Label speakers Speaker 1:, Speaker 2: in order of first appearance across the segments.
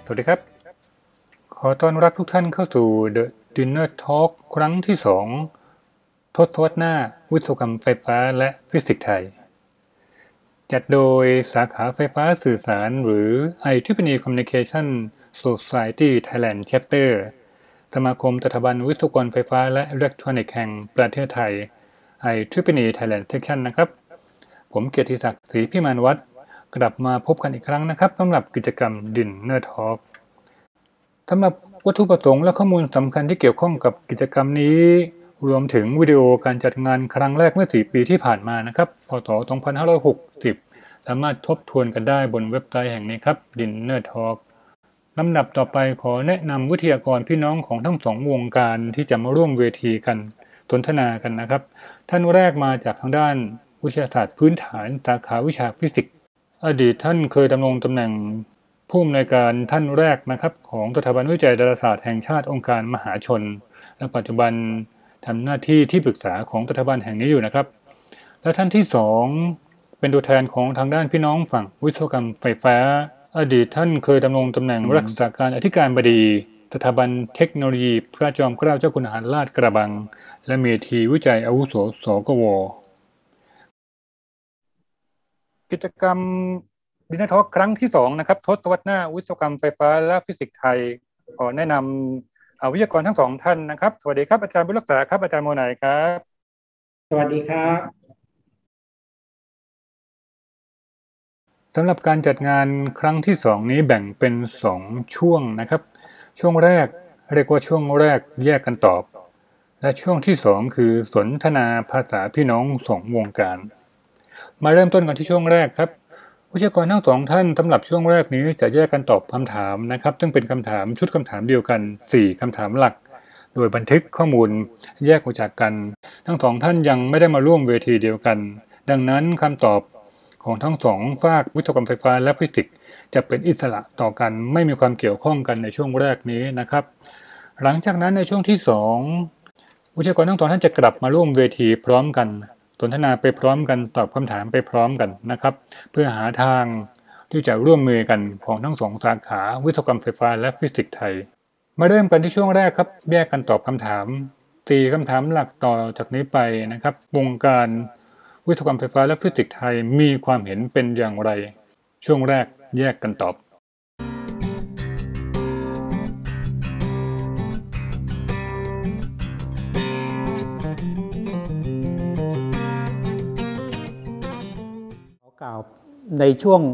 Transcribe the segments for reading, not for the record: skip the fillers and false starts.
Speaker 1: สวัสดีครับขอต้อนรับทุกท่านเข้าสู่ The Dinner Talk ครั้งที่ 2 ทศวรรษหน้าวิศวกรรมไฟฟ้าและฟิสิกส์ไทยจัดโดยสาขาไฟฟ้าสื่อสารหรือ IEEE Communication Society Thailand Chapter สมาคมสถาบันวิศวกรไฟฟ้าและอิเล็กทรอนิกส์แห่งประเทศไทย IEEE Thailand Section นะครับผมเกียรติศักดิ์ศรีพิมานวัฒน์กลับมาพบกันอีกครั้งนะครับสำหรับกิจกรรม Dinner Talkสำหรับวัตถุประสงค์และข้อมูลสำคัญที่เกี่ยวข้องกับกิจกรรมนี้รวมถึงวิดีโอการจัดงานครั้งแรกเมื่อ4 ปีที่ผ่านมานะครับพ.ศ. 2560สามารถทบทวนกันได้บนเว็บไซต์แห่งนี้ครับ Dinner Talk ลำดับต่อไปขอแนะนำวิทยากรพี่น้องของทั้งสองวงการที่จะมาร่วมเวทีกันสนทนากันนะครับท่านแรกมาจากทางด้านวิทยาศาสตร์พื้นฐานสาขาวิชาฟิสิกส์อดีตท่านเคยดำรงตำแหน่งผู้อำนวยการท่านแรกนะครับของสถาบันวิจัยดาราศาสตร์แห่งชาติองค์การมหาชนและปัจจุบันทำหน้าที่ที่ปรึกษาของสถาบันแห่งนี้อยู่นะครับและท่านที่2เป็นตัวแทนของทางด้านพี่น้องฝั่งวิศวกรรมไฟฟ้าอดีตท่านเคยดำรงตำแหน่งรักษาการอธิการบดีสถาบันเทคโนโลยีพระจอมเกล้าเจ้าคุณทหารราชกระบังและเมธีวิจัยอาวุโสสกว.กิจกรรมดินเนอร์ทอล์คครั้งที่2นะครับทศวรรษหน้าวิศวกรรมไฟฟ้าและฟิสิกส์ไทยขอแนะนำวิทยากรทั้ง2ท่านนะครับสวัสดีครับอาจารย์บุญรักษาครับอาจารย์โมไนครับ
Speaker 2: สวัสดีครับ
Speaker 1: สำหรับการจัดงานครั้งที่2นี้แบ่งเป็น2ช่วงนะครับช่วงแรกเรียกว่าช่วงแรกแยกกันตอบและช่วงที่2คือสนทนาภาษาพี่น้อง2วงการมาเริ่มต้นกันที่ช่วงแรกครับวิทยากรทั้ง2ท่านสำหรับช่วงแรกนี้จะแยกกันตอบคำถามนะครับซึ่งเป็นคำถามชุดคำถามเดียวกัน4คำถามหลักโดยบันทึกข้อมูลแยกออกจากกันทั้ง2ท่านยังไม่ได้มาร่วมเวทีเดียวกันดังนั้นคำตอบของทั้ง2ฝากวิศวกรรมไฟฟ้าและฟิสิกส์จะเป็นอิสระต่อกันไม่มีความเกี่ยวข้องกันในช่วงแรกนี้นะครับหลังจากนั้นในช่วงที่2วิทยากรทั้ง2ท่านจะกลับมาร่วมเวทีพร้อมกันสนทนาไปพร้อมกันตอบคำถามไปพร้อมกันนะครับเพื่อหาทางที่จะร่วมมือกันของทั้ง2สาขาวิศวกรรมไฟฟ้าและฟิสิกส์ไทยมาเริ่มกันที่ช่วงแรกครับแยกกันตอบคำถาม4คำถามหลักต่อจากนี้ไปนะครับวงการวิศวกรรมไฟฟ้าและฟิสิกส์ไทยมีความเห็นเป็นอย่างไรช่วงแรกแยกกันตอบ
Speaker 2: กล่าวในช่วง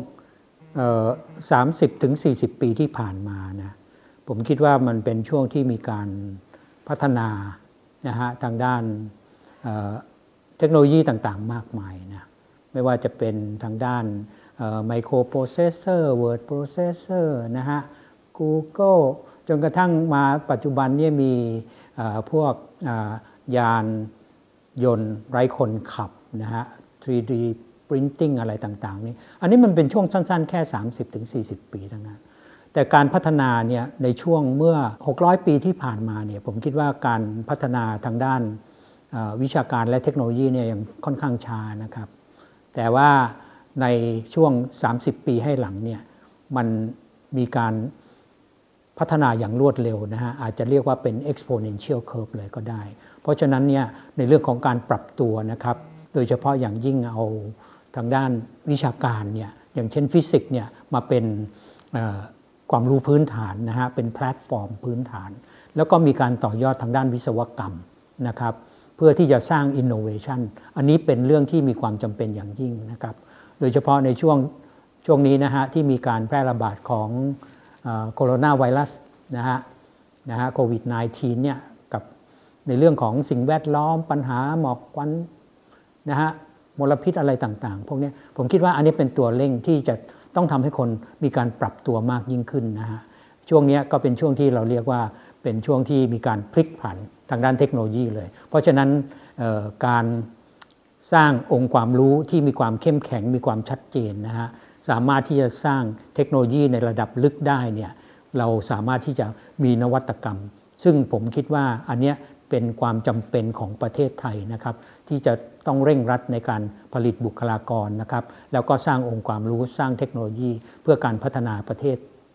Speaker 2: 30-40 ปีที่ผ่านมานะผมคิดว่ามันเป็นช่วงที่มีการพัฒนานะฮะทางด้านเทคโนโลยีต่างๆมากมายนะไม่ว่าจะเป็นทางด้านไมโครโปรเซสเซอร์เวิร์ดโปรเซสเซอร์นะฮะ Google จนกระทั่งมาปัจจุบันนี้มีพวกยานยนต์ไร้คนขับนะฮะ 3D printing อะไรต่างๆนี่อันนี้มันเป็นช่วงสั้นๆแค่ 30-40 ปีทั้งนั้นแต่การพัฒนาเนี่ยในช่วงเมื่อ600 ปีที่ผ่านมาเนี่ยผมคิดว่าการพัฒนาทางด้านวิชาการและเทคโนโลยีเนี่ยยังค่อนข้างช้านะครับแต่ว่าในช่วง30 ปีให้หลังเนี่ยมันมีการพัฒนาอย่างรวดเร็วนะฮะอาจจะเรียกว่าเป็น exponential curve เลยก็ได้เพราะฉะนั้นเนี่ยในเรื่องของการปรับตัวนะครับโดยเฉพาะอย่างยิ่งเอาทางด้านวิชาการเนี่ยอย่างเช่นฟิสิกส์เนี่ยมาเป็นความรู้พื้นฐานนะฮะเป็นแพลตฟอร์มพื้นฐานแล้วก็มีการต่อยอดทางด้านวิศวกรรมนะครับเพื่อที่จะสร้าง innovation อันนี้เป็นเรื่องที่มีความจำเป็นอย่างยิ่งนะครับโดยเฉพาะในช่วงนี้นะฮะที่มีการแพร่ระบาดของโคโรนาไวรัสนะฮะโควิด -19 เนี่ยกับในเรื่องของสิ่งแวดล้อมปัญหาหมอกควันนะฮะมลพิษอะไรต่างๆพวกนี้ผมคิดว่าอันนี้เป็นตัวเร่งที่จะต้องทำให้คนมีการปรับตัวมากยิ่งขึ้นนะฮะช่วงนี้ก็เป็นช่วงที่เราเรียกว่าเป็นช่วงที่มีการพลิกผันทางด้านเทคโนโลยีเลยเพราะฉะนั้นการสร้างองค์ความรู้ที่มีความเข้มแข็งมีความชัดเจนนะฮะสามารถที่จะสร้างเทคโนโลยีในระดับลึกได้เนี่ยเราสามารถที่จะมีนวัตกรรมซึ่งผมคิดว่าอันเนี้ยเป็นความจำเป็นของประเทศไทยนะครับที่จะต้องเร่งรัดในการผลิตบุคลากรนะครับแล้วก็สร้างองค์ความรู้สร้างเทคโนโลยีเพื่อการพัฒนาประเทศ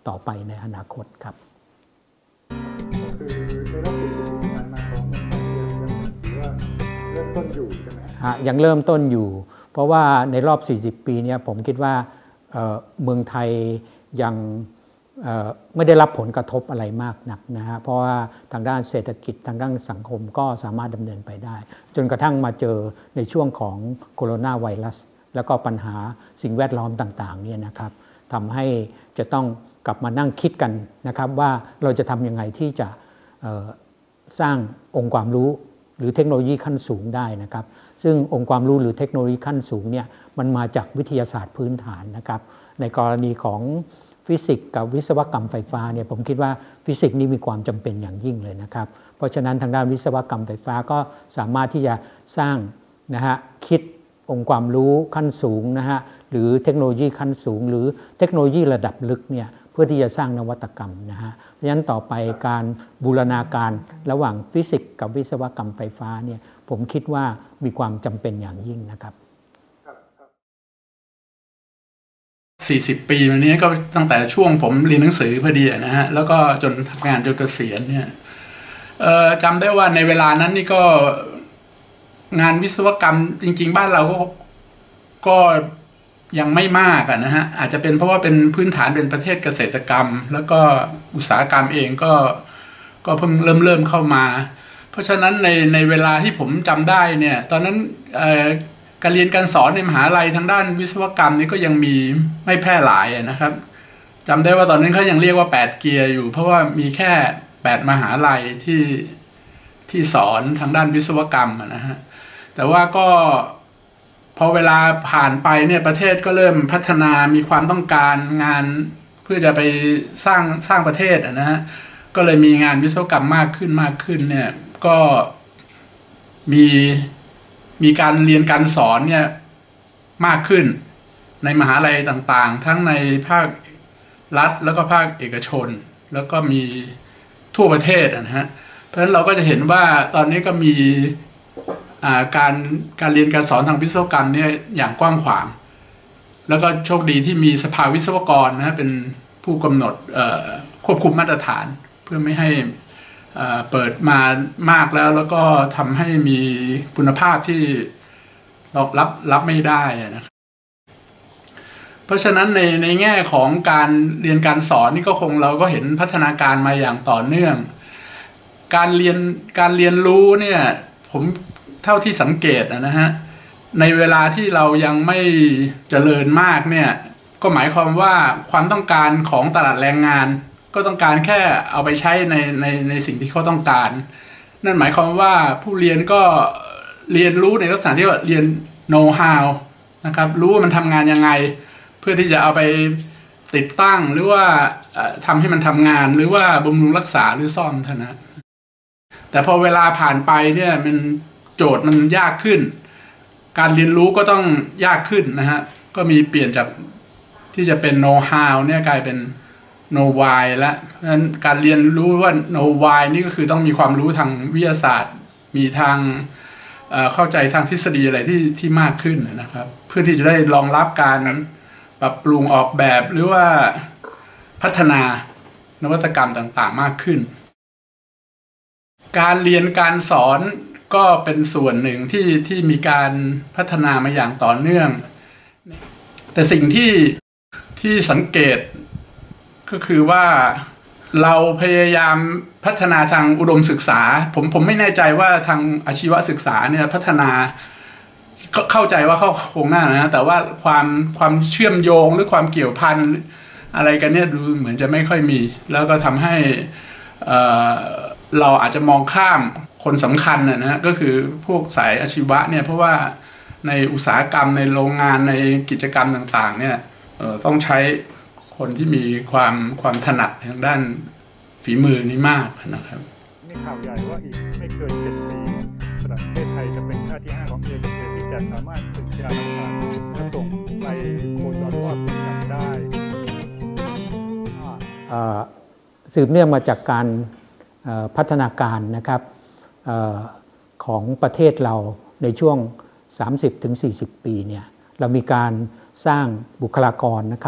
Speaker 2: ต่อไปในอนาคตครับ
Speaker 1: คือในรอบ40 ปีที่ผ่านมาของเมืองไทยยังถือว่าเริ่มต้นอยู่ใช่ไหม
Speaker 2: ยังเริ่มต้นอยู่เพราะว่าในรอบ40 ปีเนี่ยผมคิดว่าเมืองไทยยังไม่ได้รับผลกระทบอะไรมากนักนะฮะเพราะว่าทางด้านเศรษฐกิจทางด้านสังคมก็สามารถดำเนินไปได้จนกระทั่งมาเจอในช่วงของโคโรนาไวรัสแล้วก็ปัญหาสิ่งแวดล้อมต่างๆเนี่ยนะครับทำให้จะต้องกลับมานั่งคิดกันนะครับว่าเราจะทำยังไงที่จะสร้างองค์ความรู้หรือเทคโนโลยีขั้นสูงได้นะครับซึ่งองค์ความรู้หรือเทคโนโลยีขั้นสูงเนี่ยมันมาจากวิทยาศาสตร์พื้นฐานนะครับในกรณีของฟิสิกส์กับวิศวกรรมไฟฟ้าเนี่ยผมคิดว่าฟิสิกส์นี่มีความจำเป็นอย่างยิ่งเลยนะครับเพราะฉะนั้นทางด้านวิศวกรรมไฟฟ้าก็สามารถที่จะสร้างนะฮะคิดองค์ความรู้ขั้นสูงนะฮะหรือเทคโนโลยีขั้นสูงหรือเทคโนโลยีระดับลึกเนี่ยเพื่อที่จะสร้างนวัตกรรมนะฮะเพราะฉะนั้นต่อไปการบูรณาการระหว่างฟิสิกส์กับวิศวกรรมไฟฟ้าเนี่ยผมคิดว่ามีความจำเป็นอย่างยิ่งนะครับ
Speaker 3: 40 ปีมานี้ก็ตั้งแต่ช่วงผมเรียนหนังสือพอดีนะฮะแล้วก็จนทำงานจนเกษียณเนี่ยจำได้ว่าในเวลานั้นนี่ก็งานวิศวกรรมจริงๆบ้านเราก็ยังไม่มากนะฮะอาจจะเป็นเพราะว่าเป็นพื้นฐานเป็นประเทศเกษตรกรรมแล้วก็อุตสาหกรรมเองก็เพิ่งเริ่มเข้ามาเพราะฉะนั้นในเวลาที่ผมจำได้เนี่ยตอนนั้นการเรียนการสอนในมหาลัยทางด้านวิศวกรรมนี่ก็ยังมีไม่แพร่หลายนะครับจำได้ว่าตอนนั้นเขายังเรียกว่า8 เกียร์อยู่เพราะว่ามีแค่8 มหาลัยที่สอนทางด้านวิศวกรรมนะฮะแต่ว่าก็พอเวลาผ่านไปเนี่ยประเทศก็เริ่มพัฒนามีความต้องการงานเพื่อจะไปสร้างประเทศนะฮะก็เลยมีงานวิศวกรรมมากขึ้นเนี่ยก็มีการเรียนการสอนเนี่ยมากขึ้นในมหาลัยต่างๆทั้งในภาครัฐแล้วก็ภาคเอกชนแล้วก็มีทั่วประเทศนะฮะเพราะฉะนั้นเราก็จะเห็นว่าตอนนี้ก็มีการเรียนการสอนทางวิศวกรรมเนี่ยอย่างกว้างขวางแล้วก็โชคดีที่มีสภาวิศวกรนะเป็นผู้กำหนดควบคุมมาตรฐานเพื่อไม่ให้เปิดมามากแล้วก็ทำให้มีคุณภาพที่รับไม่ได้นะครับเพราะฉะนั้นในแง่ของการเรียนการสอนนี่ก็เราก็เห็นพัฒนาการมาอย่างต่อเนื่องการเรียนรู้เนี่ยผมเท่าที่สังเกตนะฮะในเวลาที่เรายังไม่เจริญมากเนี่ยก็หมายความว่าความต้องการของตลาดแรงงานก็ต้องการแค่เอาไปใช้ในสิ่งที่เขาต้องการนั่นหมายความว่าผู้เรียนก็เรียนรู้ในลักษณะที่ว่าเรียน know how นะครับรู้ว่ามันทำงานยังไงเพื่อที่จะเอาไปติดตั้งหรือว่าทำให้มันทำงานหรือว่าบำรุงรักษาหรือซ่อมเท่านั้นแต่พอเวลาผ่านไปเนี่ยมันโจทย์มันยากขึ้นการเรียนรู้ก็ต้องยากขึ้นนะฮะก็มีเปลี่ยนจากที่จะเป็น know how เนี่ยกลายเป็นknow why แล้วเพราะฉะนั้นการเรียนรู้ว่า know why นี่ก็คือต้องมีความรู้ทางวิทยาศาสตร์มีทางเข้าใจทางทฤษฎีอะไรที่มากขึ้นนะครับเพื่อที่จะได้รองรับการปรับปรุงออกแบบหรือว่าพัฒนานวัตกรรมต่างๆมากขึ้นการเรียนการสอนก็เป็นส่วนหนึ่งที่มีการพัฒนามาอย่างต่อเนื่องแต่สิ่งที่สังเกตก็คือว่าเราพยายามพัฒนาทางอุดมศึกษาผมไม่แน่ใจว่าทางอาชีวศึกษาเนี่ยพัฒนาเข้าใจว่าเขาคงน่านะแต่ว่าความเชื่อมโยงหรือความเกี่ยวพันอะไรกันเนี่ยดูเหมือนจะไม่ค่อยมีแล้วก็ทำให้เราอาจจะมองข้ามคนสำคัญนะฮะก็คือพวกสายอาชีวะเนี่ยเพราะว่าในอุตสาหกรรมในโรงงานในกิจกรรมต่างๆเนี่ยต้องใช้คนที่มีความถนัดทางด้านฝีมือนี้มากนะครับ
Speaker 1: มีข่าวใหญ่ว่าอีกไม่เกิน7 ปีประเทศไทยจะเป็นชาติที่5ของเอเชียที่จะสามารถผลิตยารักษาและส่งไปโคจรรอบดวงจันทร์ได้
Speaker 2: สืบเนื่องมาจากการพัฒนาการนะครับของประเทศเราในช่วง 30-40 ปีเนี่ยเรามีการสร้างบุคลากรนะครับ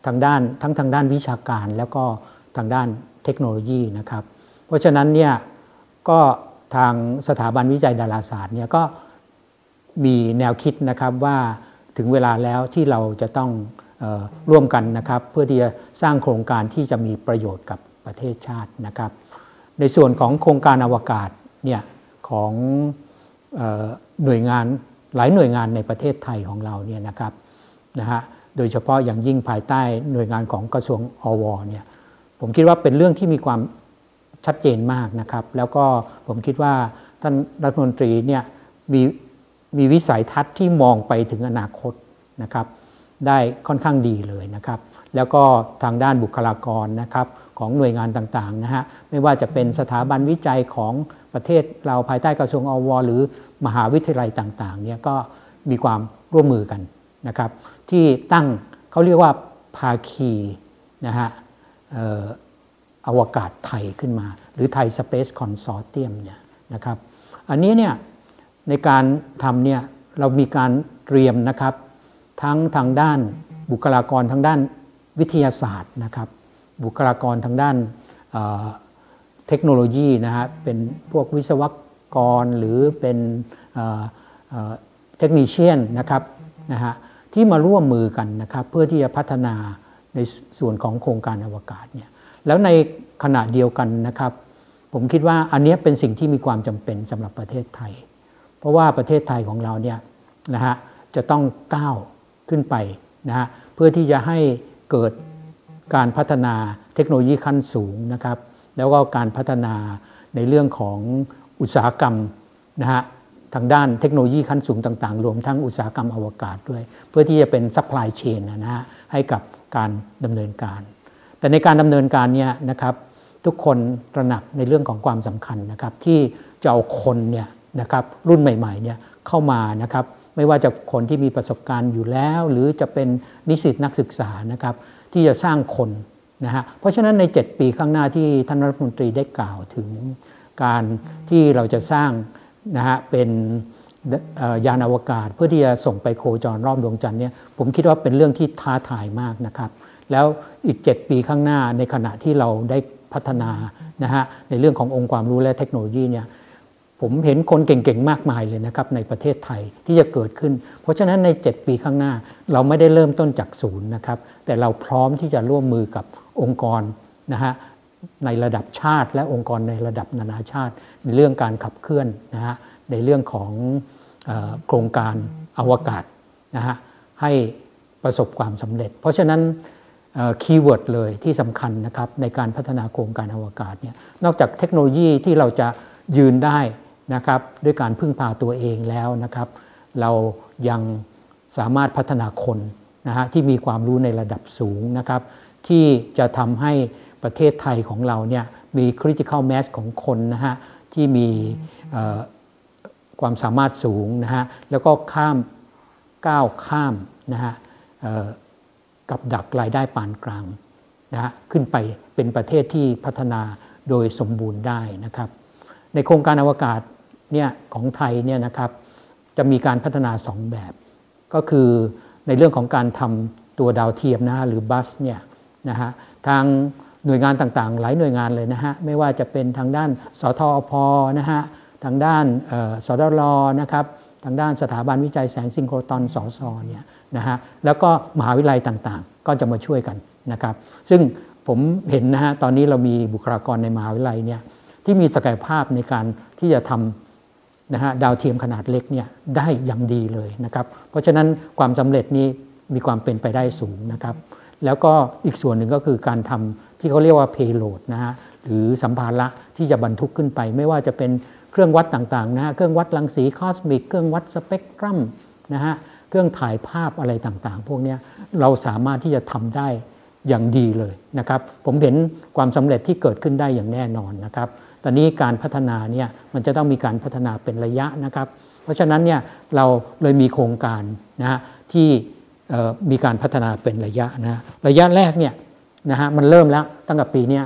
Speaker 2: ทางด้านวิชาการแล้วก็ทางด้านเทคโนโลยีนะครับเพราะฉะนั้นเนี่ยก็ทางสถาบันวิจัยดาราศาสตร์เนี่ยก็มีแนวคิดนะครับว่าถึงเวลาแล้วที่เราจะต้องร่วมกันนะครับเพื่อที่จะสร้างโครงการที่จะมีประโยชน์กับประเทศชาตินะครับในส่วนของโครงการอวกาศเนี่ยของหน่วยงานหลายหน่วยงานในประเทศไทยของเราเนี่ยนะครับโดยเฉพาะอย่างยิ่งภายใต้หน่วยงานของกระทรวงอวเนี่ยผมคิดว่าเป็นเรื่องที่มีความชัดเจนมากนะครับแล้วก็ผมคิดว่าท่านรัฐมนตรีเนี่ยมีวิสัยทัศน์ที่มองไปถึงอนาคตนะครับได้ค่อนข้างดีเลยนะครับแล้วก็ทางด้านบุคลากรนะครับของหน่วยงานต่างๆนะฮะไม่ว่าจะเป็นสถาบันวิจัยของประเทศเราภายใต้กระทรวงอวหรือมหาวิทยาลัยต่างๆเนี่ยก็มีความร่วมมือกันนะครับที่ตั้งเขาเรียกว่าภาคีนะฮะอวกาศไทยขึ้นมาหรือไทย Space Consortium เนี่ยนะครับอันนี้เนี่ยในการทำเนี่ยเรามีการเตรียมนะครับทั้งทางด้านบุคลากรทางด้านวิทยาศาสตร์นะครับบุคลากรทางด้านเทคโนโลยีนะฮะเป็นพวกวิศวกรหรือเป็นเทคนิเชียนนะครับที่มาร่วมมือกันนะครับเพื่อที่จะพัฒนาในส่วนของโครงการอวกาศเนี่ยแล้วในขณะเดียวกันนะครับผมคิดว่าอันนี้เป็นสิ่งที่มีความจำเป็นสำหรับประเทศไทยเพราะว่าประเทศไทยของเราเนี่ยนะฮะจะต้องก้าวขึ้นไปนะฮะเพื่อที่จะให้เกิดการพัฒนาเทคโนโลยีขั้นสูงนะครับแล้วก็การพัฒนาในเรื่องของอุตสาหกรรมนะฮะทางด้านเทคโนโลยีขั้นสูงต่างๆรวมทั้งอุตสาหกรรมอวกาศด้วยเพื่อที่จะเป็นซัพพลายเชนนะฮะให้กับการดำเนินการแต่ในการดำเนินการเนี่ยนะครับทุกคนตระหนักในเรื่องของความสำคัญนะครับที่จะเอาคนเนี่ยนะครับรุ่นใหม่ๆเนี่ยเข้ามานะครับไม่ว่าจะคนที่มีประสบการณ์อยู่แล้วหรือจะเป็นนิสิตนักศึกษานะครับที่จะสร้างคนนะฮะเพราะฉะนั้นใน7ปีข้างหน้าที่ท่านรัฐมนตรีได้กล่าวถึงการที่เราจะสร้างนะฮะเป็นยานอวกาศเพื่อที่จะส่งไปโคจรรอบดวงจันทร์เนี่ยผมคิดว่าเป็นเรื่องที่ท้าทายมากนะครับแล้วอีก7ปีข้างหน้าในขณะที่เราได้พัฒนานะฮะในเรื่องขององค์ความรู้และเทคโนโลยีเนี่ยผมเห็นคนเก่งๆมากมายเลยนะครับในประเทศไทยที่จะเกิดขึ้นเพราะฉะนั้นใน7ปีข้างหน้าเราไม่ได้เริ่มต้นจากศูนย์นะครับแต่เราพร้อมที่จะร่วมมือกับองค์กรนะฮะในระดับชาติและองค์กรในระดับนานาชาติในเรื่องการขับเคลื่อนนะฮะในเรื่องของโครงการอวกาศนะฮะให้ประสบความสำเร็จเพราะฉะนั้นคีย์เวิร์ดเลยที่สำคัญนะครับในการพัฒนาโครงการอวกาศเนี่ยนอกจากเทคโนโลยีที่เราจะยืนได้นะครับด้วยการพึ่งพาตัวเองแล้วนะครับเรายังสามารถพัฒนาคนนะฮะที่มีความรู้ในระดับสูงนะครับที่จะทำให้ประเทศไทยของเราเนี่ยมี critical mass ของคนนะฮะที่มีความสามารถสูงนะฮะแล้วก็ก้าวข้ามนะฮะกับดักรายได้ปานกลางนะฮะขึ้นไปเป็นประเทศที่พัฒนาโดยสมบูรณ์ได้นะครับในโครงการอวกาศเนี่ยของไทยเนี่ยนะครับจะมีการพัฒนา2แบบก็คือในเรื่องของการทำตัวดาวเทียมนะฮะหรือบัสเนี่ยนะฮะทางหน่วยงานต่างๆหลายหน่วยงานเลยนะฮะไม่ว่าจะเป็นทางด้านสทอพนะฮะทางด้านสดลนะครับทางด้านสถาบันวิจัยแสงซิงโครตรอนสสเนี่ยนะฮะแล้วก็มหาวิทยาลัยต่างๆก็จะมาช่วยกันนะครับซึ่งผมเห็นนะฮะตอนนี้เรามีบุคลากรในมหาวิทยาลัยเนี่ยที่มีศักยภาพในการที่จะทำนะฮะดาวเทียมขนาดเล็กเนี่ยได้อย่างดีเลยนะครับเพราะฉะนั้นความสำเร็จนี้มีความเป็นไปได้สูงนะครับแล้วก็อีกส่วนหนึ่งก็คือการทำที่เขาเรียกว่า payload นะฮะหรือสัมภาระที่จะบรรทุกขึ้นไปไม่ว่าจะเป็นเครื่องวัดต่างๆนะฮะเครื่องวัดรังสีคอสมิกเครื่องวัดสเปกตรัมนะฮะเครื่องถ่ายภาพอะไรต่างๆพวกนี้เราสามารถที่จะทำได้อย่างดีเลยนะครับผมเห็นความสำเร็จที่เกิดขึ้นได้อย่างแน่นอนนะครับตอนนี้การพัฒนาเนี่ยมันจะต้องมีการพัฒนาเป็นระยะนะครับเพราะฉะนั้นเนี่ยเราเลยมีโครงการนะฮะที่มีการพัฒนาเป็นระยะนะระยะแรกเนี่ยนะฮะมันเริ่มแล้วตั้งแต่ปีนี้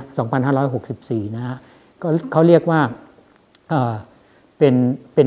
Speaker 2: 2564นะฮะก็เขาเรียกว่าเป็น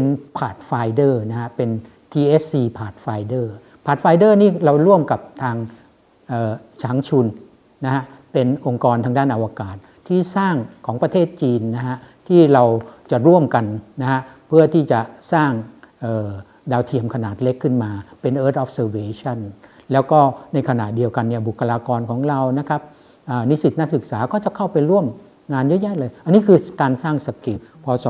Speaker 2: Pathfinder นะฮะเป็น TSC Pathfinder นี่เราร่วมกับทางฉางชุนนะฮะเป็นองค์กรทางด้านอวกาศที่สร้างของประเทศจีนนะฮะที่เราจะร่วมกันนะฮะเพื่อที่จะสร้างดาวเทียมขนาดเล็กขึ้นมาเป็น Earth Observation แล้วก็ในขณะเดียวกันเนี่ยบุคลากรของเรานะครับนิสิตนักศึกษาก็จะเข้าไปร่วมงานเยอะแยะเลยอันนี้คือการสร้างสกิลพศ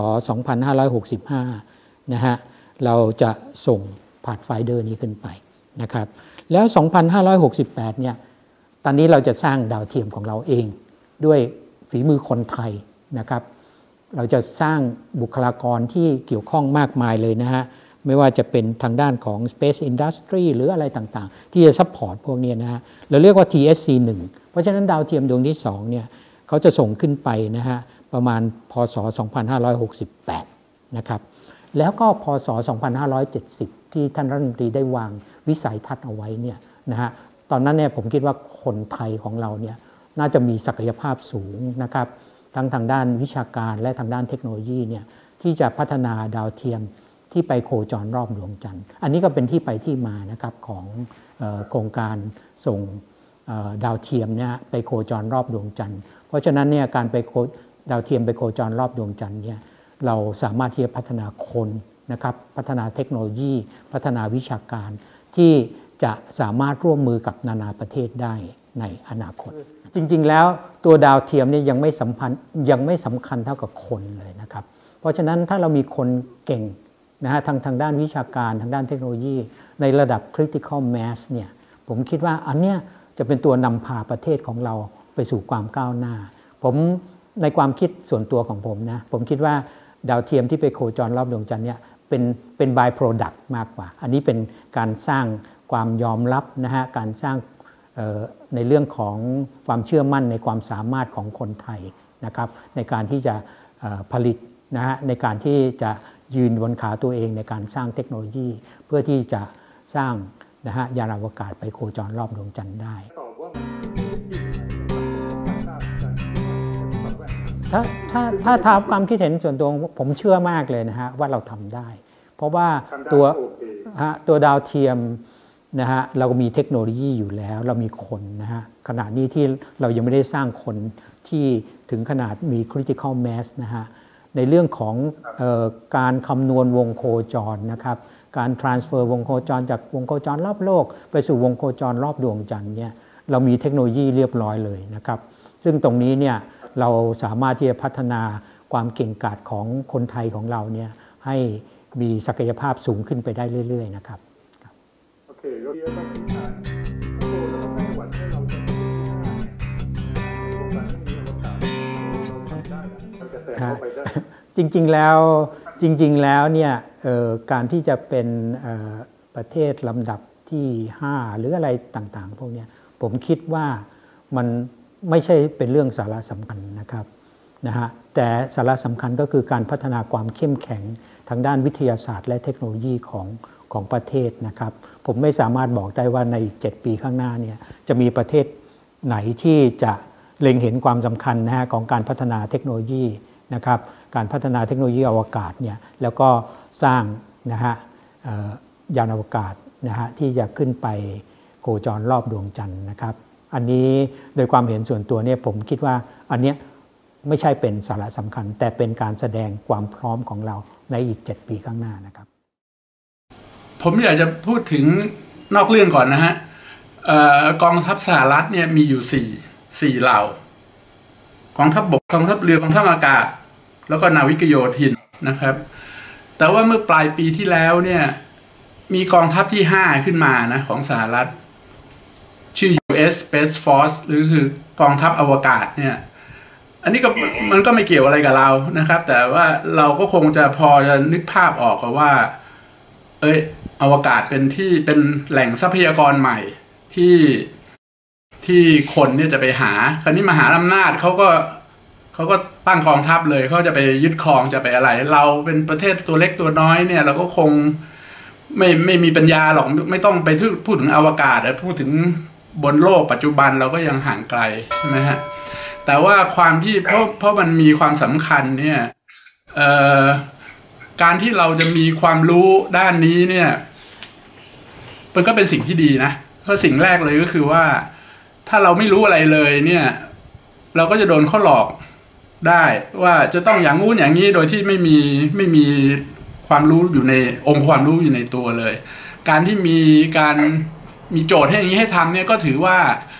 Speaker 2: 2565 นะฮะเราจะส่งพาธไฟเดอร์นี้ขึ้นไปนะครับแล้ว 2568 เนี่ยตอนนี้เราจะสร้างดาวเทียมของเราเองด้วยฝีมือคนไทยนะครับเราจะสร้างบุคลากรที่เกี่ยวข้องมากมายเลยนะฮะไม่ว่าจะเป็นทางด้านของ Space Industry หรืออะไรต่างๆที่จะซัพพอร์ตพวกนี้นะฮะเราเรียกว่า TSC-1 เพราะฉะนั้นดาวเทียมดวงที่2เนี่ยเขาจะส่งขึ้นไปนะฮะประมาณพศ 2568 นะครับแล้วก็พศ 2570 ที่ท่านรัฐมนตรีได้วางวิสัยทัศน์เอาไว้เนี่ยนะฮะตอนนั้นเนี่ยผมคิดว่าคนไทยของเราเนี่ยน่าจะมีศักยภาพสูงนะครับทั้งทางด้านวิชาการและทางด้านเทคโนโลยีเนี่ยที่จะพัฒนาดาวเทียมที่ไปโคจรรอบดวงจันทร์อันนี้ก็เป็นที่ไปที่มานะครับของโครงการส่งดาวเทียมเนี่ยไปโคจรรอบดวงจันทร์เพราะฉะนั้นเนี่ยการไปดาวเทียมไปโคจรรอบดวงจันทร์เนี่ยเราสามารถที่จะพัฒนาคนนะครับพัฒนาเทคโนโลยีพัฒนาวิชาการที่จะสามารถร่วมมือกับนานาประเทศได้ในอนาคตจริงๆแล้วตัวดาวเทียมนี่ยังไม่สำคัญเท่ากับคนเลยนะครับเพราะฉะนั้นถ้าเรามีคนเก่งนะฮะทางด้านวิชาการทางด้านเทคโนโลยีในระดับ critical mass เนี่ยผมคิดว่าอันเนี้ยจะเป็นตัวนำพาประเทศของเราไปสู่ความก้าวหน้าผมในความคิดส่วนตัวของผมนะผมคิดว่าดาวเทียมที่ไปโคจรรอบดวงจันทร์เนี่ยเป็น by product มากกว่าอันนี้เป็นการสร้างความยอมรับนะฮะการสร้างในเรื่องของความเชื่อมั่นในความสามารถของคนไทยนะครับในการที่จะผลิตนะฮะในการที่จะยืนบนขาตัวเองในการสร้างเทคโนโลยีเพื่อที่จะสร้างนะฮะยานอวกาศไปโคจรรอบดวงจันทร์ได้ถ้าถามความคิดเห็นส่วนตัวผมเชื่อมากเลยนะฮะว่าเราทำได้เพราะว่าตัวดาวเทียมนะฮะเรามีเทคโนโลยีอยู่แล้วเรามีคนนะฮะขณะนี้ที่เรายังไม่ได้สร้างคนที่ถึงขนาดมี critical mass นะฮะในเรื่องของการคำนวณวงโคจรนะครับการ transfer วงโคจรจากวงโคจรรอบโลกไปสู่วงโคจรรอบดวงจันทร์เนี่ยเรามีเทคโนโลยีเรียบร้อยเลยนะครับซึ่งตรงนี้เนี่ยเราสามารถที่จะพัฒนาความเก่งกาจของคนไทยของเราเนี่ยให้มีศักยภาพสูงขึ้นไปได้เรื่อยๆนะครับโอเคเราเรียนมาที่ฐานโตแล้วก็ไต้หวันให้เราจะได้โครงการที่มีอวกาศเราทำได้เราจะแตะเข้าไปได้จริงๆแล้วเนี่ยการที่จะเป็นประเทศลำดับที่5หรืออะไรต่างๆพวกนี้ผมคิดว่ามันไม่ใช่เป็นเรื่องสาระสำคัญนะครับนะฮะแต่สาระสำคัญก็คือการพัฒนาความเข้มแข็งทางด้านวิทยาศาสตร์และเทคโนโลยีของประเทศนะครับผมไม่สามารถบอกได้ว่าใน7 ปีข้างหน้าเนี่ยจะมีประเทศไหนที่จะเล็งเห็นความสำคัญนะฮะของการพัฒนาเทคโนโลยีนะครับการพัฒนาเทคโนโลยีอวกาศเนี่ยแล้วก็สร้างนะฮะยานอวกาศนะฮะที่จะขึ้นไปโคจรรอบดวงจันทร์นะครับอันนี้โดยความเห็นส่วนตัวเนี่ยผมคิดว่าอันเนี้ยไม่ใช่เป็นสาระสำคัญแต่เป็นการแสดงความพร้อมของเราในอีก7 ปีข้างหน้านะครับ
Speaker 3: ผมอยากจะพูดถึงนอกเรื่องก่อนนะฮะกองทัพสหรัฐเนี่ยมีอยู่4เหล่ากองทัพบกกองทัพเรือกองทัพอากาศแล้วก็นาวิกโยธินนะครับแต่ว่าเมื่อปลายปีที่แล้วเนี่ยมีกองทัพที่5ขึ้นมานะของสหรัฐชื่อ US Space Force หรือคือกองทัพอวกาศเนี่ยอันนี้ก็มันก็ไม่เกี่ยวอะไรกับเรานะครับแต่ว่าเราก็คงจะพอจะนึกภาพออกว่าอวกาศเป็นแหล่งทรัพยากรใหม่ที่คนเนี่ยจะไปหาคราวนี้มหาอำนาจเขาก็ตั้งกองทัพเลยเขาจะไปยึดครองจะไปอะไรเราเป็นประเทศตัวเล็กตัวน้อยเนี่ยเราก็คงไม่มีปัญญาหรอกไม่ต้องไปพูดถึงอวกาศพูดถึงบนโลกปัจจุบันเราก็ยังห่างไกลใช่ไหมฮะแต่ว่าความที่เพราะมันมีความสำคัญเนี่ยการที่เราจะมีความรู้ด้านนี้เนี่ยมันก็เป็นสิ่งที่ดีนะเพราะสิ่งแรกเลยก็คือว่าถ้าเราไม่รู้อะไรเลยเนี่ยเราก็จะโดนเขาหลอกได้ว่าจะต้องอย่างงู้นอย่างนี้โดยที่ไม่มีความรู้อยู่ในองค์ความรู้อยู่ในตัวเลย การที่มีโจทย์ให้อย่างนี้ให้ทำเนี่ยก็ถือว่า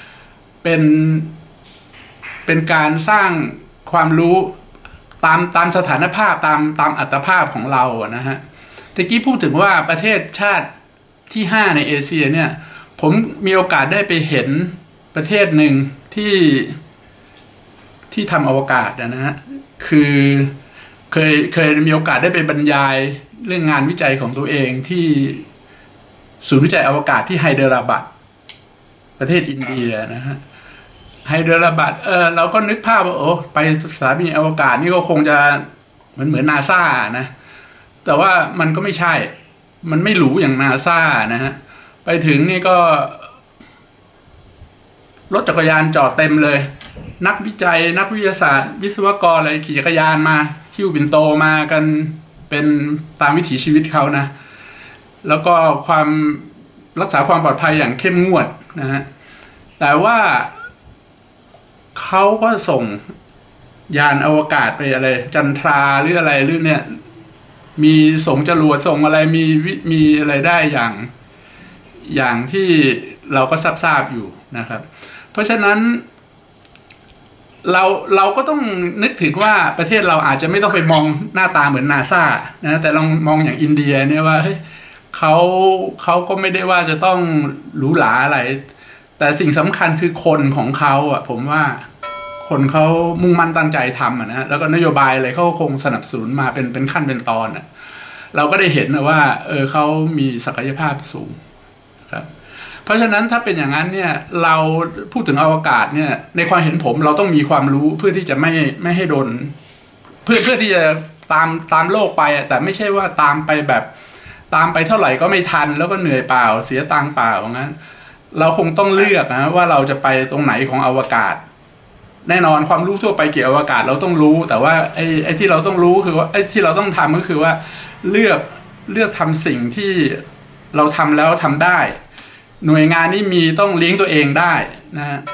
Speaker 3: เป็นการสร้างความรู้ตามสถานภาพตามอัตภาพของเราอะนะฮะตะกี้พูดถึงว่าประเทศชาติที่5ในเอเชียเนี่ยผมมีโอกาสได้ไปเห็นประเทศหนึ่งที่ทำอวกาศนะฮะคือเคยมีโอกาสได้ไปบรรยายเรื่องงานวิจัยของตัวเองที่ศูนย์วิจัยอวกาศที่ไฮเดราบัดประเทศอินเดียนะฮะไฮเดราบัดเราก็นึกภาพว่าไปสถานีอวกาศนี่ก็คงจะเหมือนนาซานะแต่ว่ามันก็ไม่ใช่มันไม่หรูอย่างนาซานะฮะไปถึงนี่ก็รถจักรยานจอดเต็มเลยนักวิจัยนักวิทยาศาสตร์วิศวกรอะไรขี่จักรยานมาหิ้วปิ่นโตมากันเป็นตามวิถีชีวิตเขานะแล้วก็ความรักษาความปลอดภัยอย่างเข้มงวดนะฮะแต่ว่าเขาก็ส่งยานอวกาศไปอะไรจันทราหรืออะไรหรือเนี่ยมีส่งจรวดส่งอะไรมีอะไรได้อย่างที่เราก็ทราบอยู่นะครับเพราะฉะนั้นเราก็ต้องนึกถึงว่าประเทศเราอาจจะไม่ต้องไปมองหน้าตาเหมือนนาซานะแต่ลองมองอย่างอินเดียเนี่ยว่าเฮ้ยเขาก็ไม่ได้ว่าจะต้องหรูหราอะไรแต่สิ่งสำคัญคือคนของเขาอ่ะผมว่าคนเขามุ่งมั่นตั้งใจทำนะแล้วก็นโยบายอะไรเขาคงสนับสนุนมาเป็นขั้นเป็นตอนอ่ะเราก็ได้เห็นนะว่าเขามีศักยภาพสูงครับเพราะฉะนั้นถ้าเป็นอย่างนั้นเนี่ยเราพูดถึงอวกาศเนี่ยในความเห็นผมเราต้องมีความรู้เพื่อที่จะไม่ให้โดนเพื่อที่จะตามโลกไปแต่ไม่ใช่ว่าตามไปแบบตามไปเท่าไหร่ก็ไม่ทันแล้วก็เหนื่อยเปล่าเสียตังค์เปล่าอย่างนั้นเราคงต้องเลือกนะว่าเราจะไปตรงไหนของอวกาศแน่นอนความรู้ทั่วไปเกี่ยวกับอวกาศเราต้องรู้แต่ว่าไอ้ที่เราต้องรู้คือว่าไอ้ที่เราต้องทำก็คือว่าเลือกทำสิ่งที่เราทำแล้วทำได้หน่วยงานนี้มีต้องเลี้ยงตัวเองได้นะฮะ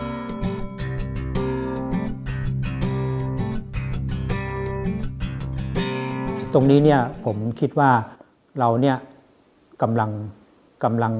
Speaker 2: ตรงนี้เนี่ยผมคิดว่าเราเนี่ยกำลัง